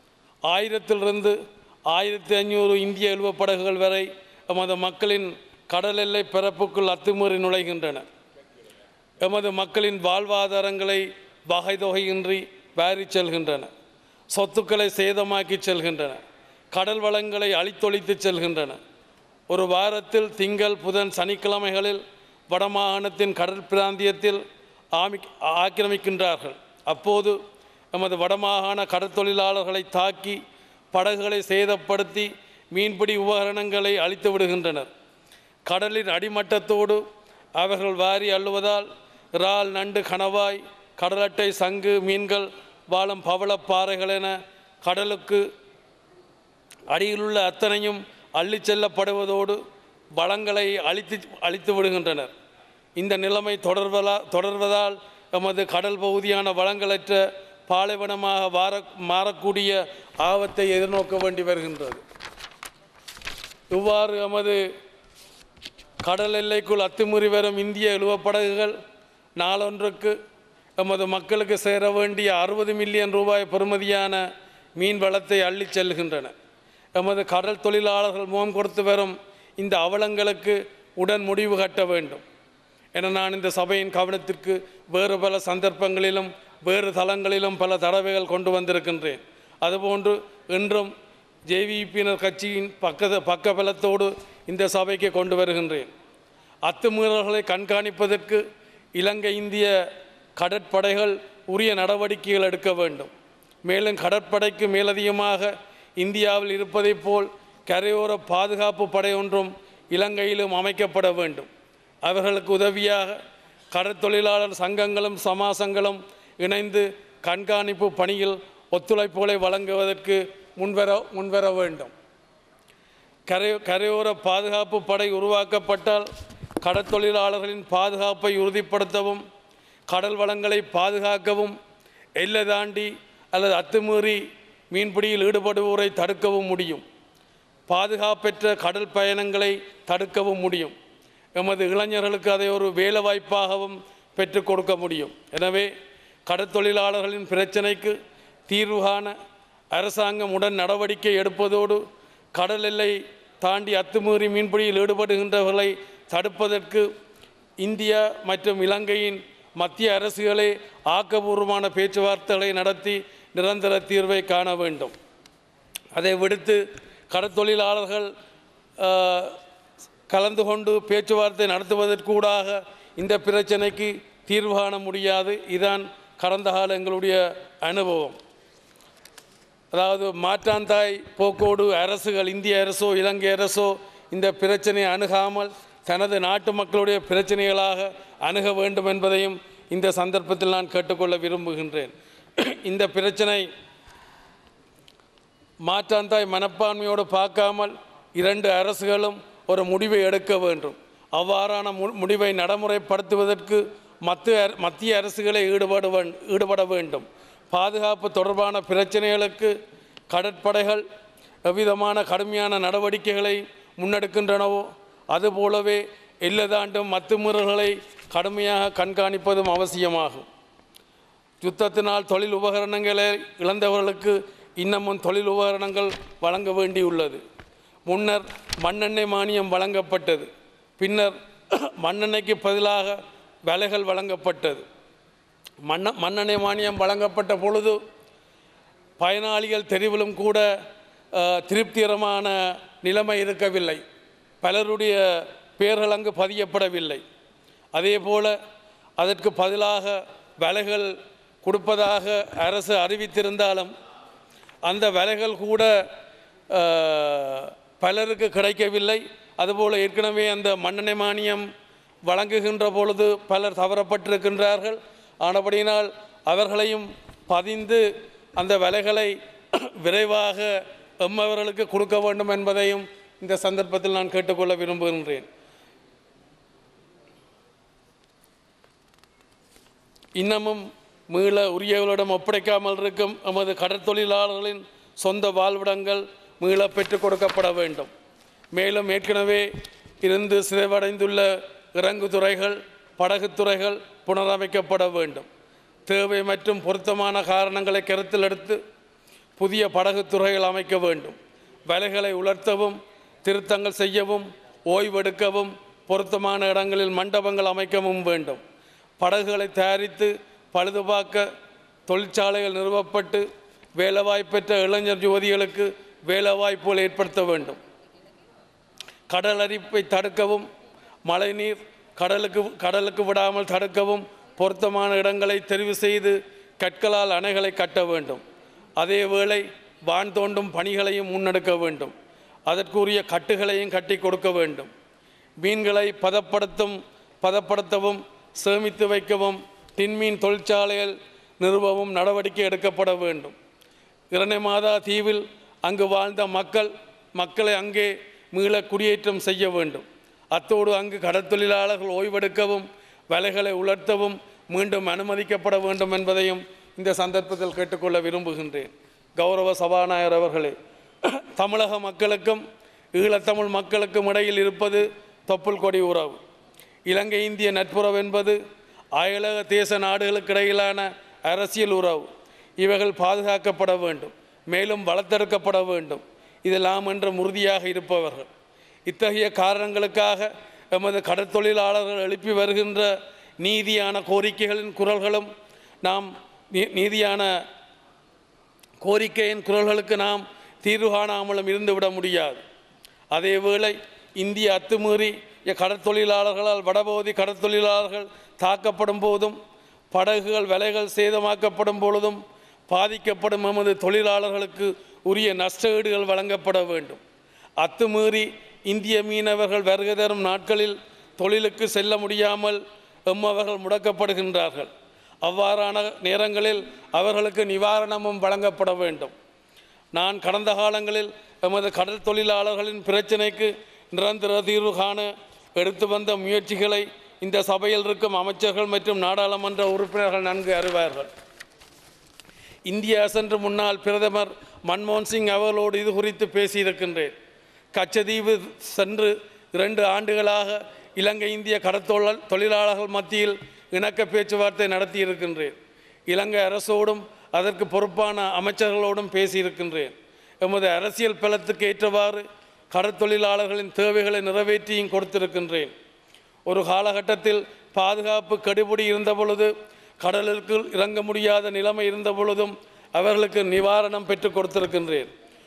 [SPEAKER 9] 1000 to 1500 இந்திய இழுவை படகுகள் வரை எமது மக்களின் கடல் எல்லை பரப்புக்குள் அத்துமீறி நுழைகின்றன. எமது மக்களின் வாழ்வாதாரங்களை வகை தொகையின்றி வாரி செல்கின்றன. சொத்துக்களை சேதமாக்கி செல்கின்றன. கடல் வளங்களை அழித்தொழித்து செல்கின்றன. ஒரு வாரத்தில் திங்கள், புதன், சனிக்கிழமைகளில் வடமாகாணத்தின் கடல் பிராந்தியத்தில் ஆக்கிரமிக்கின்றார்கள். அப்போது எமது வடமாகாண கடற்தொழிலாளர்களை தாக்கி படகுகளை சேதப்படுத்தி மீன்பிடி உபகரணங்களை அழித்து விடுகின்றனர். கடலின் அடிமட்டத்தோடு அவர்கள் வாரி அள்ளுவதால் இறால், நண்டு, கணவாய், கடலட்டை, சங்கு மீன்கள் வாழும் பவளப்பாறைகள் என கடலுக்கு அடியிலுள்ள அத்தனையும் அள்ளி செல்லப்படுவதோடு வளங்களை அழித்து விடுகின்றனர். இந்த நிலைமை தொடர்வதால் எமது கடல் பகுதியான வளங்களற்ற பாலைவனமாக மாறக்கூடிய ஆபத்தை எதிர்நோக்க வேண்டி வருகின்றது. இவ்வாறு எமது கடல் எல்லைக்குள் அத்துமீறி வரும் இந்திய இழுவப்படகுகள் நாளொன்றுக்கு எமது மக்களுக்கு சேர வேண்டிய 60 மில்லியன் ரூபாய் பெறுமதியான மீன் வளத்தை அள்ளி செல்கின்றன. எமது கடல் தொழிலாளர்கள் முகம் கொடுத்து வரும் இந்த அவலங்களுக்கு உடன் முடிவு கட்ட வேண்டும் என நான் இந்த சபையின் கவனத்திற்கு வேறு பல சந்தர்ப்பங்களிலும் வேறு தளங்களிலும் பல தடவைகள் கொண்டு வந்திருக்கின்றேன். அதுபோன்று இன்றும் ஜேவிபியினர் கட்சியின் பக்கபலத்தோடு இந்த சபைக்கு கொண்டு வருகின்றேன். அத்துமீறல்களை கண்காணிப்பதற்கு இலங்கை இந்திய கடற்படைகள் உரிய நடவடிக்கைகள் எடுக்க வேண்டும். மேலும் கடற்படைக்கு மேலதிகமாக இந்தியாவில் இருப்பதைப் போல் கரையோர பாதுகாப்பு படை ஒன்றும் இலங்கையிலும் அமைக்கப்பட வேண்டும். அவர்களுக்கு உதவியாக கடற்தொழிலாளர் சங்கங்களும் சமாசங்களும் இணைந்து கண்காணிப்பு பணியில் ஒத்துழைப்புகளை வழங்குவதற்கு முன்வர வேண்டும். கரையோர பாதுகாப்பு படை உருவாக்கப்பட்டால் கடற்தொழிலாளர்களின் பாதுகாப்பை உறுதிப்படுத்தவும் கடல் வளங்களை பாதுகாக்கவும் எல்லை தாண்டி அல்லது அத்துமீறி மீன்பிடியில் ஈடுபடுவோரை தடுக்கவும் முடியும். பாதுகாப்பற்ற கடல் பயணங்களை தடுக்கவும் முடியும். எமது இளைஞர்களுக்கு அதை ஒரு வேலைவாய்ப்பாகவும் பெற்றுக் கொடுக்க முடியும். எனவே கடற்தொழிலாளர்களின் பிரச்சினைக்கு தீர்வு காண அரசாங்கம் உடன் நடவடிக்கை எடுப்பதோடு கடல் எல்லை தாண்டி அத்துமீறி மீன்பிடியில் ஈடுபடுகின்றவர்களை தடுப்பதற்கு இந்தியா மற்றும் இலங்கையின் மத்திய அரசுகளே ஆக்கபூர்வமான பேச்சுவார்த்தைகளை நடத்தி நிரந்தர தீர்வை காண வேண்டும். அதை விடுத்து கடற்தொழிலாளர்கள் கலந்து கொண்டு பேச்சுவார்த்தை நடத்துவதற்கூடாக இந்த பிரச்சனைக்கு தீர்வு காண முடியாது. இதுதான் கடந்த கால எங்களுடைய அனுபவம். அதாவது மாற்றாந்தாய் போக்கோடு அரசுகள், இந்திய அரசோ இலங்கை அரசோ இந்த பிரச்சனையை அணுகாமல் தனது நாட்டு மக்களுடைய பிரச்சனைகளாக அணுக வேண்டும் என்பதையும் இந்த சந்தர்ப்பத்தில் நான் கேட்டுக்கொள்ள விரும்புகின்றேன். இந்த பிரச்சனை மாற்றாந்தாய் மனப்பான்மையோடு பார்க்காமல் இரண்டு அரசுகளும் ஒரு முடிவை எடுக்க வேண்டும். அவ்வாறான முடிவை நடைமுறைப்படுத்துவதற்கு மத்திய அரசுகளே ஈடுபட வேண்டும். பாதுகாப்பு தொடர்பான பிரச்சனைகளுக்கு கடற்படைகள் எவ்விதமான கடுமையான நடவடிக்கைகளை முன்னெடுக்கின்றனவோ அதுபோலவே எல்லை தாண்டும் அத்துமீறல்களை கடுமையாக கண்காணிப்பதும் அவசியமாகும். யுத்தத்தினால் தொழில் உபகரணங்களை இழந்தவர்களுக்கு இன்னமும் தொழில் உபகரணங்கள் வழங்க வேண்டியுள்ளது. முன்னர் மண்ணெண்ணெய் மானியம் வழங்கப்பட்டது. பின்னர் மண்ணெண்ணெய்க்கு பதிலாக விலைகள் வழங்கப்பட்டது. மண்ணெண்ணெய் மானியம் வழங்கப்பட்ட பொழுது பயனாளிகள் தெரிவிலும் கூட திருப்திகரமான நிலைமை இருக்கவில்லை. பலருடைய பெயர்கள் அங்கு பதியப்படவில்லை. அதே போல அதற்கு பதிலாக விலைகள் கொடுப்பதாக அரசு அறிவித்திருந்தாலும் அந்த விலைகள் கூட பலருக்கு கிடைக்கவில்லை. அதுபோல் ஏற்கனவே அந்த மண்ணெண்ணெய் மானியம் வழங்குகின்ற பொழுது பலர் தவறப்பட்டிருக்கின்றார்கள். ஆனபடியினால் அவர்களையும் பதிந்து அந்த விலைகளை விரைவாக எம்மவர்களுக்கு கொடுக்க வேண்டும் என்பதையும் இந்த சந்தர்ப்பத்தில் நான் கேட்டுக்கொள்ள விரும்புகின்றேன். இன்னமும் மீள உரியவர்களிடம் ஒப்படைக்காமல் இருக்கும் எமது கடற்தொழிலாளர்களின் சொந்த வாழ்விடங்கள் மீள பெற்றுக் கொடுக்கப்பட வேண்டும். மேலும் ஏற்கனவே இருந்து சிதைவடைந்துள்ள இறங்குதுறைகள், படகுத்துறைகள் புனரமைக்கப்பட வேண்டும். தேவை மற்றும் பொருத்தமான காரணங்களை கருத்தில் எடுத்து புதிய படகுத்துறைகள் அமைக்க வேண்டும். விலைகளை உலர்த்தவும் திருத்தங்கள் செய்யவும் ஓய்வெடுக்கவும் பொருத்தமான இடங்களில் மண்டபங்கள் அமைக்கவும் வேண்டும். படகுகளை தயாரித்து பழுதுபார்க்க தொழிற்சாலைகள் நிறுவப்பட்டு வேலைவாய்ப்பெற்ற இளைஞர் யுவதிகளுக்கு வேலைவாய்ப்புகள் ஏற்படுத்த வேண்டும். கடல் அரிப்பை தடுக்கவும் மழைநீர் கடலுக்கு விடாமல் தடுக்கவும் பொருத்தமான இடங்களை தெரிவு செய்து கற்களால் அணைகளை கட்ட வேண்டும். அதேவேளை வான் தோண்டும் பணிகளையும் முன்னெடுக்க வேண்டும். அதற்குரிய கட்டுகளையும் கட்டி கொடுக்க வேண்டும். மீன்களை பதப்படுத்தவும் சேமித்து வைக்கவும் டின்மீன் தொழிற்சாலைகள் நிறுவவும் நடவடிக்கை எடுக்கப்பட வேண்டும். இரணைமாதா தீவில் அங்கு வாழ்ந்த மக்களை அங்கே மீள குடியேற்றம் செய்ய வேண்டும். அத்தோடு அங்கு கடற்தொழிலாளர்கள் ஓய்வெடுக்கவும் விலைகளை உலர்த்தவும் மீண்டும் அனுமதிக்கப்பட வேண்டும் என்பதையும் இந்த சந்தர்ப்பத்தில் கேட்டுக்கொள்ள விரும்புகின்றேன். கௌரவ சபாநாயகர் அவர்களே, தமிழக மக்களுக்கும் ஈழத்தமிழ் மக்களுக்கும் இடையில் இருப்பது தொப்புள் கொடி உறவு. இலங்கை இந்திய நட்புறவு என்பது அயலக தேச நாடுகளுக்கு இடையிலான அரசியல் உறவு. இவைகள் பாதுகாக்கப்பட வேண்டும், மேலும் வளர்த்தெடுக்கப்பட வேண்டும். இதெல்லாம் என்றும் உறுதியாக இருப்பவர்கள். இத்தகைய காரணங்களுக்காக எமது கடற்தொழிலாளர்கள் எழுப்பி வருகின்ற நீதியான கோரிக்கைகளின் குரல்களும் நீதியான கோரிக்கையின் குரல்களுக்கு நாம் தீர்வு காணாமலும் இருந்துவிட முடியாது. அதேவேளை இந்திய அத்துமீறி கடற்தொழிலாளர்களால் வடபகுதி கடற்தொழிலாளர்கள் தாக்கப்படும் போதும் படகுகள் விலைகள் சேதமாக்கப்படும் பொழுதும் பாதிக்கப்படும் எமது தொழிலாளர்களுக்கு உரிய நஷ்டஈடுகள் வழங்கப்பட வேண்டும். அத்துமீறி இந்திய மீனவர்கள் வருகை தரும் நாட்களில் தொழிலுக்கு செல்ல முடியாமல் எம்மவர்கள் முடக்கப்படுகின்றார்கள். அவ்வாறான நேரங்களில் அவர்களுக்கு நிவாரணமும் வழங்கப்பட வேண்டும். நான் கடந்த காலங்களில் எமது கடல் தொழிலாளர்களின் பிரச்சினைக்கு நிரந்தர தீர்வு காண எடுத்து வந்த முயற்சிகளை இந்த சபையில் இருக்கும் அமைச்சர்கள் மற்றும் நாடாளுமன்ற உறுப்பினர்கள் நன்கு அறிவார்கள். இந்தியா சென்று முன்னாள் பிரதமர் மன்மோகன் சிங் அவர்களோடு இது குறித்து பேசியிருக்கின்றேன். கச்சதீவு சென்று 2 ஆண்டுகளாக இலங்கை இந்திய கடற்தொழிலாளர்கள் மத்தியில் இணக்க பேச்சுவார்த்தை நடத்தியிருக்கின்றேன். இலங்கை அரசோடும் அதற்கு பொறுப்பான அமைச்சர்களோடும் பேசியிருக்கின்றேன். எமது அரசியல் பலத்துக்கு ஏற்றவாறு கடற்தொழிலாளர்களின் தேவைகளை நிறைவேற்றியும் கொடுத்திருக்கின்றேன். ஒரு காலகட்டத்தில் பாதுகாப்பு கடுபிடி இருந்த பொழுது, கடலுக்கு இறங்க முடியாத நிலைமை இருந்த பொழுதும் அவர்களுக்கு நிவாரணம் பெற்றுக் கொடுத்திருக்கின்றேன்.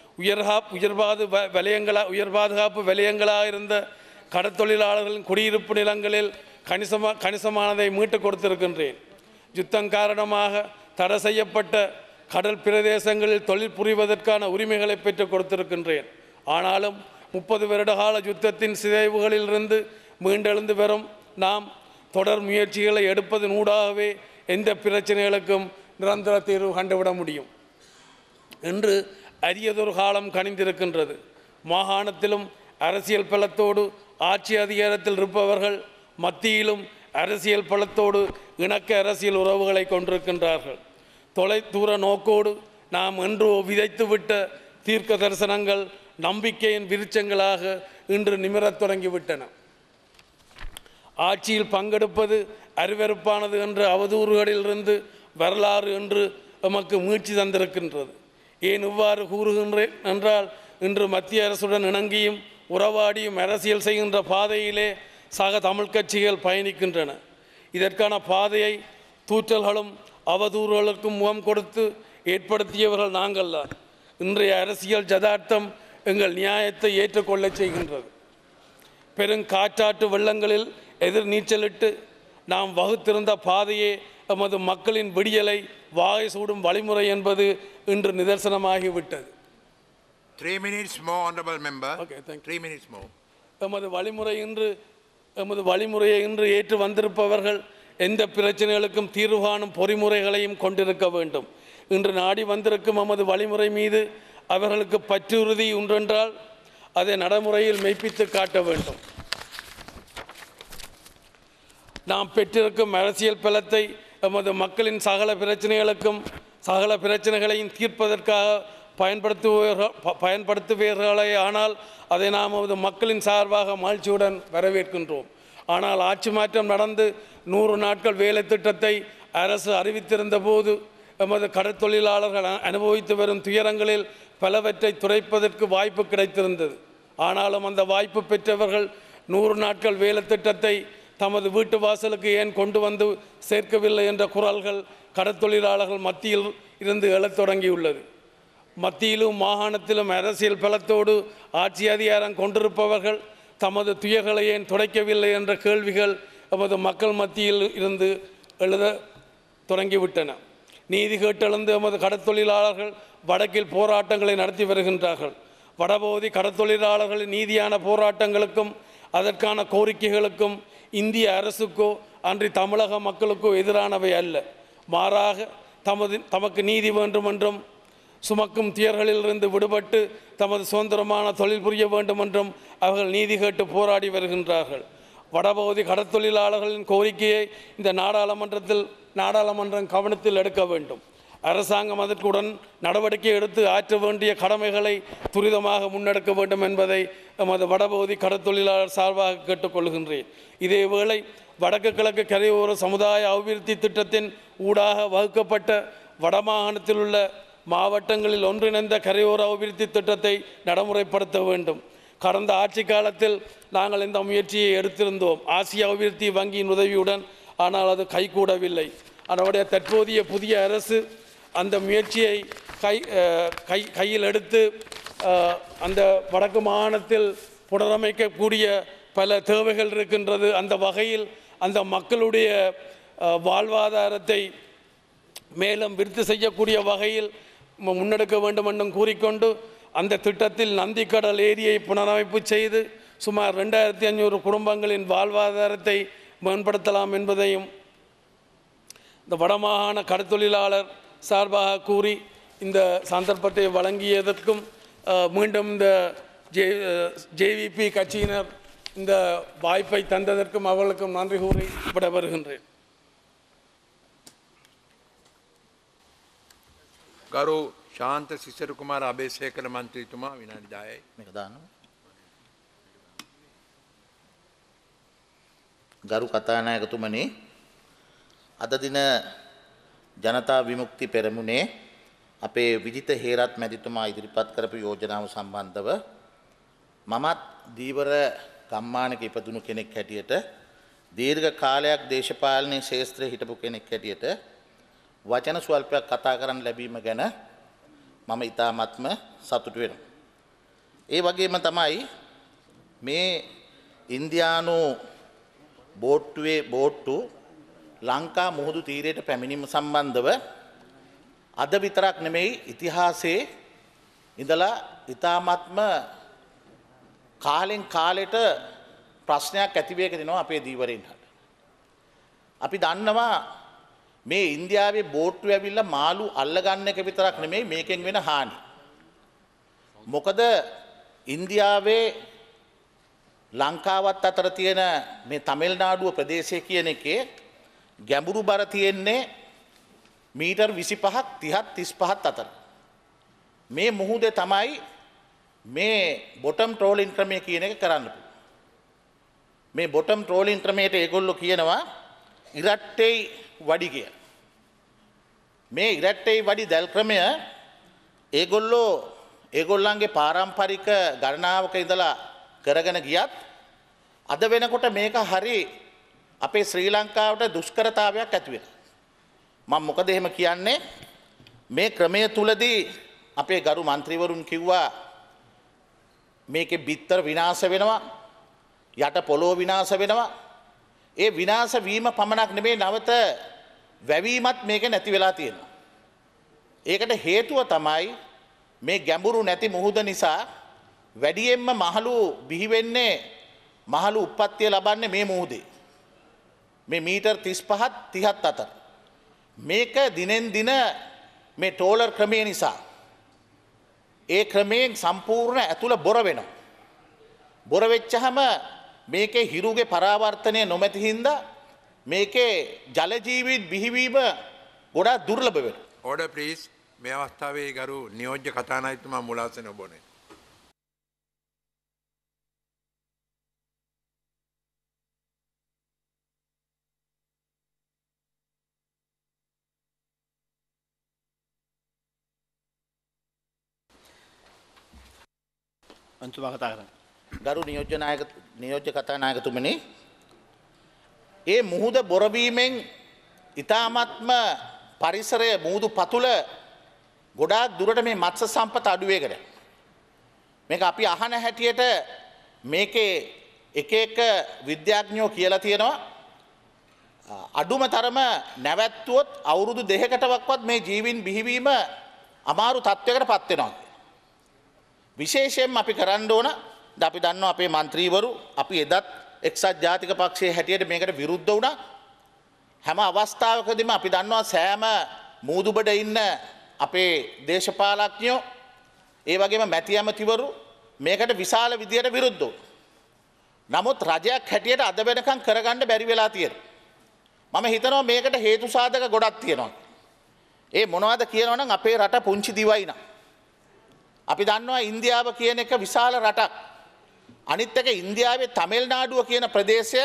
[SPEAKER 9] உயர் பாதுகாப்பு வலயங்களாக இருந்த கடற்தொழிலாளர்களின் குடியிருப்பு நிலங்களில் கணிசமானதை மீட்டுக் கொடுத்திருக்கின்றேன். யுத்தம் காரணமாக தடை செய்யப்பட்ட கடல் பிரதேசங்களில் தொழில் புரிவதற்கான உரிமைகளை பெற்றுக் கொடுத்திருக்கின்றேன். ஆனாலும் 30 வருட கால யுத்தத்தின் சிதைவுகளிலிருந்து மீண்டெழுந்து வரும் நாம் தொடர் முயற்சிகளை எடுப்பதன் ஊடாகவே எந்த பிரச்சனைகளுக்கும் நிரந்தர தீர்வு கண்டுவிட முடியும் என்று அரியதொரு காலம் கணிந்திருக்கின்றது. மாகாணத்திலும் அரசியல் பலத்தோடு ஆட்சி அதிகாரத்தில் இருப்பவர்கள் மத்தியிலும் அரசியல் பலத்தோடு இணக்க அரசியல் உறவுகளை கொண்டிருக்கின்றார்கள். தொலைதூர நோக்கோடு நாம் என்றோ விதைத்துவிட்ட தீர்க்க தரிசனங்கள் நம்பிக்கையின் விருட்சங்களாக இன்று நிமிரத் தொடங்கிவிட்டன. ஆட்சியில் பங்கெடுப்பது அருவருப்பானது என்ற அவதூறுகளிலிருந்து வரலாறு என்று எமக்கு மீட்சி தந்திருக்கின்றது. ஏன் இவ்வாறு கூறுகின்றேன் என்றால், இன்று மத்திய அரசுடன் இணங்கியும் உறவாடியும் அரசியல் செய்கின்ற பாதையிலே சக தமிழ் கட்சிகள் பயணிக்கின்றன. இதற்கான பாதையை தூற்றல்களும் அவதூறுகளுக்கும் முகம் கொடுத்து ஏற்படுத்தியவர்கள் நாங்கள்தான். இன்றைய அரசியல் ஜதார்த்தம் எங்கள் நியாயத்தை ஏற்றுக்கொள்ளச் செய்கின்றது. பெருங்காற்றாற்று வெள்ளங்களில் எதிர் நீச்சலிட்டு நாம் வகுத்திருந்த பாதையே எமது மக்களின் விடியலை வாகை சூடும் வழிமுறை என்பது இன்று நிதர்சனமாகிவிட்டது.
[SPEAKER 2] 3 minutes more, honorable member.
[SPEAKER 9] Okay, thank you.
[SPEAKER 2] 3 minutes more.
[SPEAKER 9] எமது வழிமுறையை இன்று ஏற்று வந்திருப்பவர்கள் எந்த பிரச்சனைகளுக்கும் தீர்வு காணும் பொறிமுறைகளையும் கொண்டிருக்க வேண்டும். இன்று நாடி வந்திருக்கும் எமது வழிமுறை மீது அவர்களுக்கு பற்றுறுதி உண்டென்றால் அதை நடைமுறையில் மெய்ப்பித்து காட்ட வேண்டும். நாம் பெற்றிருக்கும் அரசியல் பலத்தை எமது மக்களின் சகல பிரச்சனைகளையும் தீர்ப்பதற்காக பயன்படுத்துவீர்களே. ஆனால் அதை நாம் எமது மக்களின் சார்பாக மகிழ்ச்சியுடன் வரவேற்கின்றோம். ஆனால் ஆட்சி மாற்றம் நடந்து 100 நாட்கள் வேலை திட்டத்தை அரசு அறிவித்திருந்த போது எமது கடற்தொழிலாளர்கள் அனுபவித்து வரும் துயரங்களில் பலவற்றை துடைப்பதற்கு வாய்ப்பு கிடைத்திருந்தது. ஆனாலும் அந்த வாய்ப்பு பெற்றவர்கள் 100 நாட்கள் வேலை திட்டத்தை தமது வீட்டு வாசலுக்கு ஏன் கொண்டு வந்து சேர்க்கவில்லை என்ற குரல்கள் கடற்தொழிலாளர்கள் மத்தியில் இருந்து எழத் தொடங்கியுள்ளது. மத்தியிலும் மாகாணத்திலும் அரசியல் பலத்தோடு ஆட்சி அதிகாரம் கொண்டிருப்பவர்கள் தமது துயர்களை ஏன் துடைக்கவில்லை என்ற கேள்விகள் எமது மக்கள் மத்தியில் இருந்து எழுத தொடங்கிவிட்டன. நீதி கேட்டெழுந்து எமது கடற்தொழிலாளர்கள் வடக்கில் போராட்டங்களை நடத்தி வருகின்றார்கள். வடபகுதி கடற்தொழிலாளர்களின் நீதியான போராட்டங்களுக்கும் அதற்கான கோரிக்கைகளுக்கும் இந்திய அரசுக்கோ அன்றி தமிழக மக்களுக்கோ எதிரானவை அல்ல. மாறாக தமக்கு நீதி வேண்டுமென்றும் சுமக்கும் துயர்களிலிருந்து விடுபட்டு தமது சுதந்திரமான தொழில் புரிய வேண்டுமென்றும் அவர்கள் நீதி கேட்டு போராடி வருகின்றார்கள். வடபகுதி கடற்தொழிலாளர்களின் கோரிக்கையை இந்த நாடாளுமன்றம் கவனத்தில் எடுக்க வேண்டும். அரசாங்கம் அதற்குடன் நடவடிக்கை எடுத்து ஆற்ற வேண்டிய கடமைகளை துரிதமாக முன்னெடுக்க வேண்டும் என்பதை எமது வடபகுதி கடற்தொழிலாளர் சார்பாக கேட்டுக்கொள்கின்றேன். இதேவேளை வடக்கு கிழக்கு கரையோர சமுதாய அபிவிருத்தி திட்டத்தின் ஊடாக வகுக்கப்பட்ட வடமாகாணத்தில் உள்ள மாவட்டங்களில் ஒன்றிணைந்த கரையோர அபிவிருத்தி திட்டத்தை நடைமுறைப்படுத்த வேண்டும். கடந்த ஆட்சி காலத்தில் நாங்கள் இந்த முயற்சியை எடுத்திருந்தோம், ஆசிய அபிவிருத்தி வங்கியின் உதவியுடன். ஆனால் அது கைகூடவில்லை. அதனுடைய தற்போதைய புதிய அரசு அந்த முயற்சியை கையில் எடுத்து அந்த வடக்கு மாகாணத்தில் புனரமைக்கக்கூடிய பல தேவைகள் இருக்கின்றது. அந்த வகையில் அந்த மக்களுடைய வாழ்வாதாரத்தை மேலும் விருத்தி செய்யக்கூடிய வகையில் முன்னெடுக்க வேண்டும் என்றும் கூறிக்கொண்டு அந்த திட்டத்தில் நந்திக்கடல் ஏரியை புனரமைப்பு செய்து சுமார் 2500 குடும்பங்களின் வாழ்வாதாரத்தை மேம்படுத்தலாம் என்பதையும் இந்த வடமாகாண கடற்தொழிலாளர் சார்பாக கூறி இந்த சந்தர்ப்பத்தை வழங்கியதற்கும் மீண்டும் இந்த ஜேவிபி கட்சியினர் இந்த வாய்ப்பை தந்ததற்கும் அவர்களுக்கும் நன்றி கூறி விடைபெறுகின்றேன்.
[SPEAKER 2] ගරු ශාන්ත සිසරු කුමාර අබේසේකර මන්ත්‍රීතුමා විනාඩි 10යි.
[SPEAKER 10] මේක දාන්න. ගරු කතානායකතුමනි, අද දින ජනතා විමුක්ති පෙරමුණේ අපේ විජිත හේරත් මැතිතුමා ඉදිරිපත් කරපු යෝජනාව සම්බන්ධව මමත් දීවර ගම්මානක ඉපදුණු කෙනෙක් හැටියට දීර්ඝ කාලයක් දේශපාලන ශාස්ත්‍රයේ හිටපු කෙනෙක් හැටියට වචන ස්වල්පයක් කතා කරන්න ලැබීම ගැන මම ඉතාමත්ම සතුටු වෙනවා. ඒ වගේම තමයි මේ ඉන්දියානු බෝට්ටු ලංකා මුහුදු තීරයට පැමිණීම සම්බන්ධව අද විතරක් නෙමෙයි ඉතිහාසයේ ඉඳලා ඉතාමත්ම කාලෙන් කාලෙට ප්‍රශ්නයක් ඇති වෙගෙන යනවා අපේ දීවරයින්ට. අපි දන්නවා මේ ඉන්දියාවේ බෝට්ටු ඇවිල්ලා මාළු අල්ලගන්න එක විතරක් නෙමෙයි මේකෙන් වෙන හානි. මොකද ඉන්දියාවේ ලංකාවත් අතර තියෙන මේ තමිල්නාඩුව ප්‍රදේශය කියන එකේ ගැඹුරු බර තියෙන්නේ මීටර් 25ක් 30ක් 35ක් අතර. මේ මුහුදේ තමයි මේ බොටම් ට්‍රෝලින් ක්‍රමය කියන එක කරන්න පුළුවන්. මේ බොටම් ට්‍රෝලින් ක්‍රමයට ඒගොල්ලෝ කියනවා ඉරට්ටේ වඩි කිය. මේ ඉරට්ටේ වඩි දැල් ක්‍රමය ඒගොල්ලන්ගේ පාරම්පරික ගණනාවක ඉඳලා කරගෙන ගියත් අද වෙනකොට මේක හරි අපේ ශ්‍රී ලංකාවට දුෂ්කරතාවයක් ඇති වෙනවා. මම මොකද එහෙම කියන්නේ මේ ක්‍රමය තුලදී අපේ ගරු മന്ത്രിවරුන් කිව්වා මේකේ බිත්තර විනාශ වෙනවා යට පොළොව විනාශ වෙනවා. ඒ විනාශ වීම පමණක් නෙමෙයි නැවත වැවීමත් මේක නැති වෙලා තියෙනවා. ඒකට හේතුව තමයි මේ ගැඹුරු නැති මුහුද නිසා වැඩියෙන්ම මහලු බිහි වෙන්නේ මහලු උප්පත්තිය ලබන්නේ මේ මුහුදේ. මේ මීටර් 35ක් 30ක් අතර. මේක දිනෙන් දින මේ ටෝලර් ක්‍රමය නිසා ඒ ක්‍රමයෙන් සම්පූර්ණ ඇතුළ බොර වෙනවා. බොර වෙච්චහම මේකේ හිරුගේ පරාවර්තනය නොමැති හින්දා මේකේ ජල ජීවීන් බිහිවීම ගොඩාක් දුර්ලභ වෙනවා.
[SPEAKER 2] Order please. මේ අවස්ථාවේ ගරු නියෝජ්‍ය කතානායකතුමා මුලාසන ඔබනේ.
[SPEAKER 10] අන්තුමා කතා කරන්න. ගරු නියෝජ්‍ය කතානායකතුමනි ඒ මුහුද බොරවීමෙන් ඊ타මත්ම පරිසරය මුහුදු පතුල ගොඩාක් දුරට මේ මත්ස්‍ය සම්පත අඩු වෙගෙන මේක අපි අහන හැටියට මේකේ එක එක විද්‍යාඥයෝ කියලා තියෙනවා අඩුම තරම නැවැත්තුවොත් අවුරුදු 2කටවත් මේ ජීවීන් බිහිවීම අමාරු තත්වයකට පත් වෙනවා. විශේෂයෙන්ම අපි කරන්න ඕන අපි දන්නවා අපේ മന്ത്രിවරු අපි එදත් එක්සත් ජාතික පක්ෂයේ හැටියට මේකට විරුද්ධ වුණා. හැම අවස්ථාවකදීම අපි දන්නවා සෑම මූදුබඩ ඉන්න අපේ දේශපාලඥයෝ ඒ වගේම මැති ඇමතිවරු මේකට විශාල විදියට විරුද්ධ වුණා. නමුත් රජයක් හැටියට අද වෙනකන් කරගන්න බැරි වෙලා තියෙනවා. මම හිතනවා මේකට හේතු සාධක ගොඩක් තියෙනවා. ඒ මොනවද කියනවනම් අපේ රට පුංචි දිවයින. අපි දන්නවා ඉන්දියාව කියන එක විශාල රටක්. අනිත් එක ඉන්දියාවේ තමිල්නාඩුව කියන ප්‍රදේශය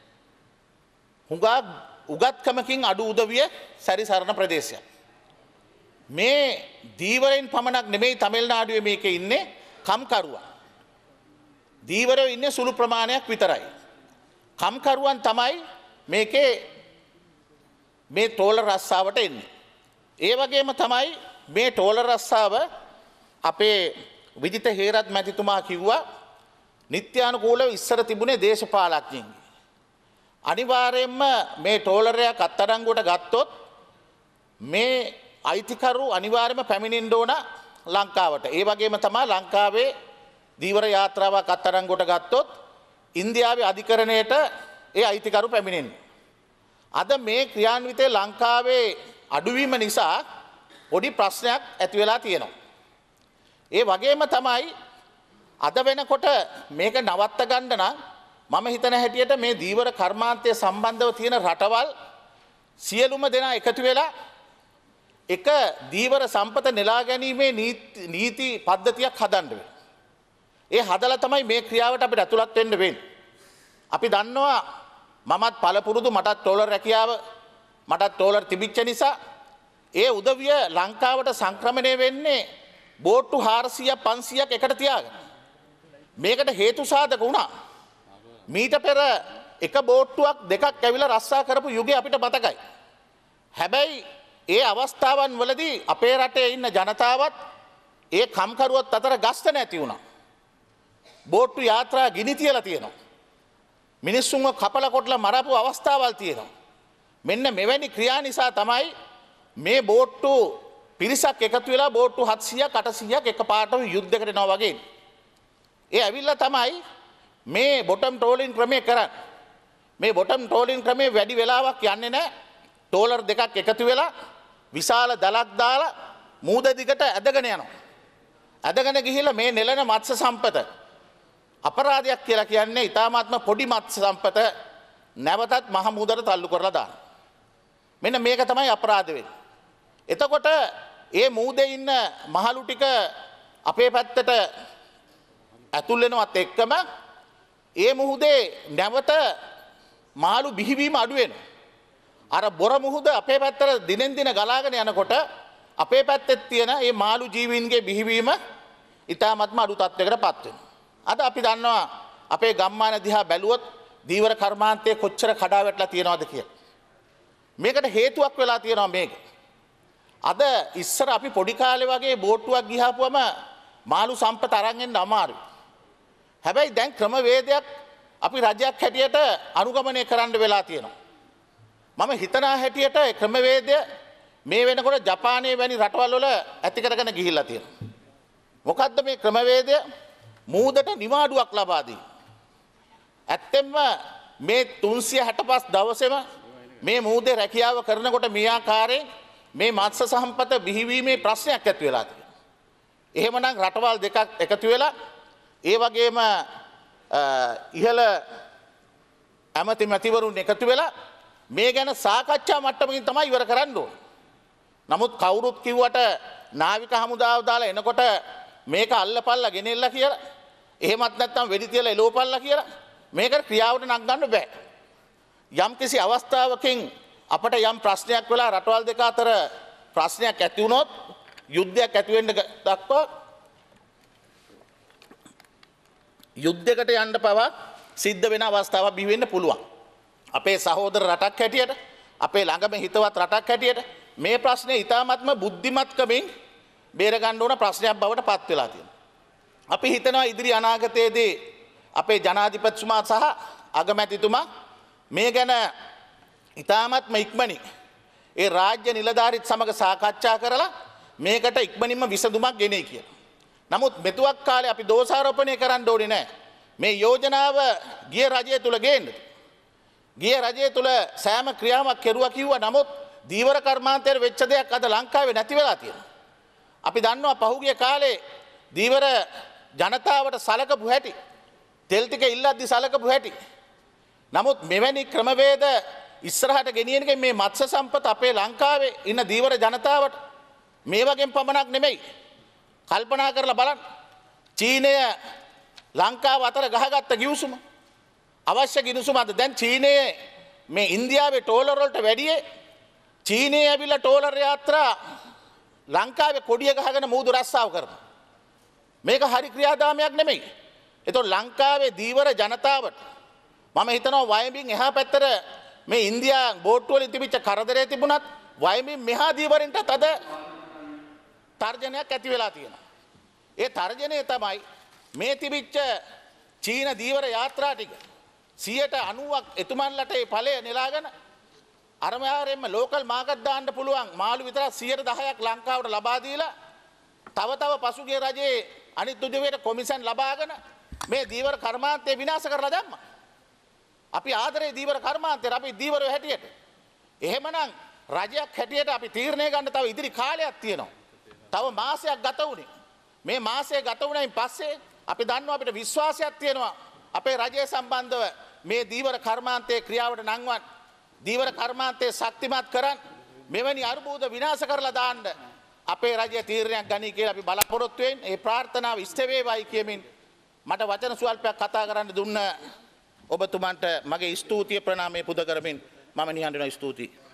[SPEAKER 10] හුඟා උගත්කමකින් අඩු උදවිය සැරිසරන ප්‍රදේශයක්. මේ දීවරෙන් පමණක් නෙමෙයි තමිල්නාඩුවේ මේකේ ඉන්නේ කම්කරුවන්. දීවරයෝ ඉන්නේ සුළු ප්‍රමාණයක් විතරයි. කම්කරුවන් තමයි මේකේ මේ ටෝලර් රස්සාවට එන්නේ. ඒ වගේම තමයි මේ ටෝලර් රස්සාව අපේ විජිත හේරත් මැතිතුමා කිව්වා නිත්‍යානුකූලව ඉස්සර තිබුණේ දේශපාලඥයින්ගේ. අනිවාර්යයෙන්ම මේ ටෝලරයක් අත්අඩංගුවට ගත්තොත් මේ අයිතිකරු අනිවාර්යයෙන්ම පැමිණෙන්න ඕන ලංකාවට. ඒ වගේම තමයි ලංකාවේ දීවර යාත්‍රාවක් අත්අඩංගුවට ගත්තොත් ඉන්දියාවේ අධිකරණයට ඒ අයිතිකරු පැමිණෙන්නේ. අද මේ ක්‍රියාන්විතයේ ලංකාවේ අඩුවීම නිසා පොඩි ප්‍රශ්නයක් ඇති වෙලා තියෙනවා. ඒ වගේම තමයි අද වෙනකොට මේක නවත්ත ගන්න නම් මම හිතන හැටියට මේ දීවර කර්මාන්තය සම්බන්ධව තියෙන රටවල් සියලුම දෙනා එකතු වෙලා එක දීවර සම්පත නෙලා ගැනීමේ නීති පද්ධතියක් හදන්න වෙනවා. ඒ හදලා තමයි මේ ක්‍රියාවට අපිට ඇතුළත් වෙන්න වෙන්නේ. අපි දන්නවා මමත් පළපුරුදු මටත් ටෝලර් රැකියාව මටත් ටෝලර් තිබිච්ච නිසා ඒ උදවිය ලංකාවට සංක්‍රමණය වෙන්නේ බෝට්ටු 400ක් 500ක් එකට තියාගෙන. මේකට හේතු සාධක වුණා. මීට පෙර එක බෝට්ටුවක් දෙකක් ඇවිල්ලා රස්සා කරපු යුගය අපිට මතකයි. හැබැයි ඒ අවස්ථාවන් වලදී අපේ රටේ ඉන්න ජනතාවත් ඒ කම්කරුවත් අතර ගස්ත නැති වුණා. බෝට්ටු යාත්‍රා ගිනි තියලා තියෙනවා. මිනිස්සුන්ව කපලා කොටලා මරපු අවස්ථාවල් තියෙනවා. මෙන්න මෙවැනි ක්‍රියා නිසා තමයි මේ බෝට්ටු පිරිසක් එකතු වෙලා බෝට්ටු 700ක් 800ක් එකපාරටම යුද්ධයකට යනවා වගේ. ඒ ඇවිල්ලා තමයි මේ බොටම් ට්‍රෝලින් ක්‍රමය කරන්නේ. මේ බොටම් ට්‍රෝලින් ක්‍රමේ වැඩි වෙලාවක් යන්නේ නැහැ. ටෝලර් දෙකක් එකතු වෙලා විශාල දලක් දාලා මූද දිගට ඇදගෙන යනවා. ඇදගෙන ගිහිල්ලා මේ නෙලන මත්ස්‍ය සම්පත අපරාධයක් කියලා කියන්නේ ඊටාමාත්ම පොඩි මත්ස්‍ය සම්පත නැවතත් මහ මුහුදට තල්ලු කරලා දාන. මෙන්න මේක තමයි අපරාධ වෙන්නේ. එතකොට ඒ මුහුදේ ඉන්න මහලු ටික අපේ පැත්තට ඇතුල් වෙනවත් එක්කම ඒ මුහුදේ නැවත මාළු බිහිවීම අඩු වෙනවා. අර බොර මුහුද අපේ පැත්තට දිනෙන් දින ගලාගෙන යනකොට අපේ පැත්තේ තියෙන මේ මාළු ජීවීන්ගේ බිහිවීම ඊටාත්ම අඩු තත්යකටපත් වෙනවා. අද අපි දන්නවා අපේ ගම්මාන දිහා බැලුවොත් දීවර කර්මාන්තයේ කොච්චර කඩා වැටලා තියෙනවද කියලා. මේකට හේතුවක් වෙලා තියෙනවා මේක. අද ඉස්සර අපි පොඩි කාලේ වගේ බෝට්ටුවක් ගිහාපුවම මාළු සම්පත අරන් එන්න අමාරුයි. හැබැයි දැන් ක්‍රමවේදයක් අපි රජයක් හැටියට අනුගමනය කරන්න වෙලා තියෙනවා. මම හිතනා හැටියට ක්‍රමවේදය මේ වෙනකොට ජපානයේ වැනි රටවල් වල ඇති කරගෙන ගිහිල්ලා තියෙනවා. මොකද්ද මේ ක්‍රමවේදය? මූදට නිවාඩුවක් ලබා දී. ඇත්තෙන්ම මේ 365 දවසේම මේ මූදේ රැකියාව කරනකොට මේ ආකාරයෙන් මේ මත්ස්‍ය සම්පත බිහිවීමේ ප්‍රශ්නයක් ඇති වෙලා තියෙනවා. එහෙමනම් රටවල් දෙකක් එකතු වෙලා ඒ වගේම ඉහළ ඇමති මැතිවරුන් එකතු වෙලා මේ ගැන සාකච්ඡා මට්ටමකින් තමයි ඉවර කරන්න ඕන. නමුත් කවුරුත් කිව්වට නාවික හමුදාව දාලා එනකොට මේක අල්ලපල්ලා ගෙනෙල්ලා කියලා එහෙමත් නැත්නම් වෙඩි තියලා එලෝපල්ලා කියලා මේකට ක්‍රියාවට නංගන්න බෑ. යම්කිසි අවස්ථාවකින් අපට යම් ප්‍රශ්නයක් වෙලා රටවල් දෙක අතර ප්‍රශ්නයක් ඇති වුණොත් යුද්ධයක් ඇති වෙන්න දක්වා යුද්ධයකට යන්න පවා සිද්ධ වෙන අවස්ථාවක් බිහි වෙන්න පුළුවන්. අපේ සහෝදර රටක් හැටියට අපේ ළඟම හිතවත් රටක් හැටියට මේ ප්‍රශ්නේ ඊටාත්ම බුද්ධිමත්කමින් බේර ගන්න ඕන ප්‍රශ්නයක් බවට පත් වෙලා තියෙනවා. අපි හිතනවා ඉදිරි අනාගතයේදී අපේ ජනාධිපතිතුමා සහ අගමැතිතුමා මේ ගැන ඊටාත්ම ඉක්මනින් ඒ රාජ්‍ය නිලධාරීත් සමග සාකච්ඡා කරලා මේකට ඉක්මනින්ම විසඳුමක් ගෙනෙයි කියලා. නමුත් මෙතුවක් කාලේ අපි දෝෂාරෝපණය කරන්න ඕනේ නැහැ. මේ යෝජනාව ගිය රජය තුල ගේන්න. ගිය රජය තුල සෑම ක්‍රියාවක් කෙරුවා කිව්වා. නමුත් දීවර කර්මාන්තයේ වෙච්ච දෙයක් අද ලංකාවේ නැති වෙලා තියෙනවා. අපි දන්නවා පහුගිය කාලේ දීවර ජනතාවට සලකපු හැටි, තෙල් ටික ඉල්ලද්දි සලකපු හැටි. නමුත් මෙවැනි ක්‍රමවේද ඉස්සරහට ගෙනියන එකෙන් මේ මත්ස්‍ය සම්පත අපේ ලංකාවේ ඉන්න දීවර ජනතාවට මේ වගේම පමණක් නෙමෙයි. කල්පනා කරලා බලන්න. චීනය ලංකාව අතර ගහගත්ත ගිවිසුම අවශ්‍ය ගිවිසුමද දැන් චීනයේ මේ ඉන්දියාවේ ටෝලර් වලට වැඩිය චීනයේ ඇවිල්ලා ටෝලර් යාත්‍රා ලංකාවේ කොඩිය ගහගෙන මූදු රස්සාව කරනවා. මේක හරි ක්‍රියාදාමයක් නෙමෙයි. ඒතකොට ලංකාවේ දීවර ජනතාවට මම හිතනවා වයඹින් එහා පැත්තට මේ ඉන්දියා බෝට්ටු වලින් තිබිච්ච කරදරේ තිබුණත් වයඹින් මෙහා දීවරින්ටත් අද තර්ජනයක් ඇති වෙලා තියෙනවා. ඒ තර්ජනය තමයි මේ තිබිච්ච චීන දීවර යාත්‍රා ටික 90%ක් එතුමන්ලට ඒ ඵලය නෙලාගෙන අරමාරෙන්ම ලෝකල් මාකට් දාන්න පුළුවන් මාළු විතරක් 10%ක් ලංකාවට ලබා දීලා තව පසුගිය රජයේ අනිත් උදවියට කොමිෂන් ලබාගෙන මේ දීවර කර්මාන්තය විනාශ කරලා දැම්මා. අපි ආදරේ දීවර කර්මාන්තයට අපි දීවරයෝ හැටියට. එහෙමනම් රජයක් හැටියට අපි තීරණය ගන්න තව ඉදිරි කාලයක් තියෙනවා. තව මාසයක් ගත වුණේ. මේ මාසය ගත වුණයින් පස්සේ අපි දන්නවා අපිට විශ්වාසයක් තියෙනවා අපේ රජය සම්බන්ධව මේ දීවර කර්මාන්තයේ ක්‍රියාවට නංවන් දීවර කර්මාන්තයේ ශක්තිමත් කරන් මෙවැනි අර්බුද විනාශ කරලා දාන්න අපේ රජය තීරණයක් ගනී කියලා අපි බලාපොරොත්තු වෙන්නේ. ඒ ප්‍රාර්ථනාව ඉෂ්ට වේවායි කියමින් මට වචන සුවල්පයක් කතා කරන්න දුන්න ඔබතුමන්ට මගේ ස්තුතිය ප්‍රණාමය පුද කරමින් මම නිහඬව ස්තුතියි.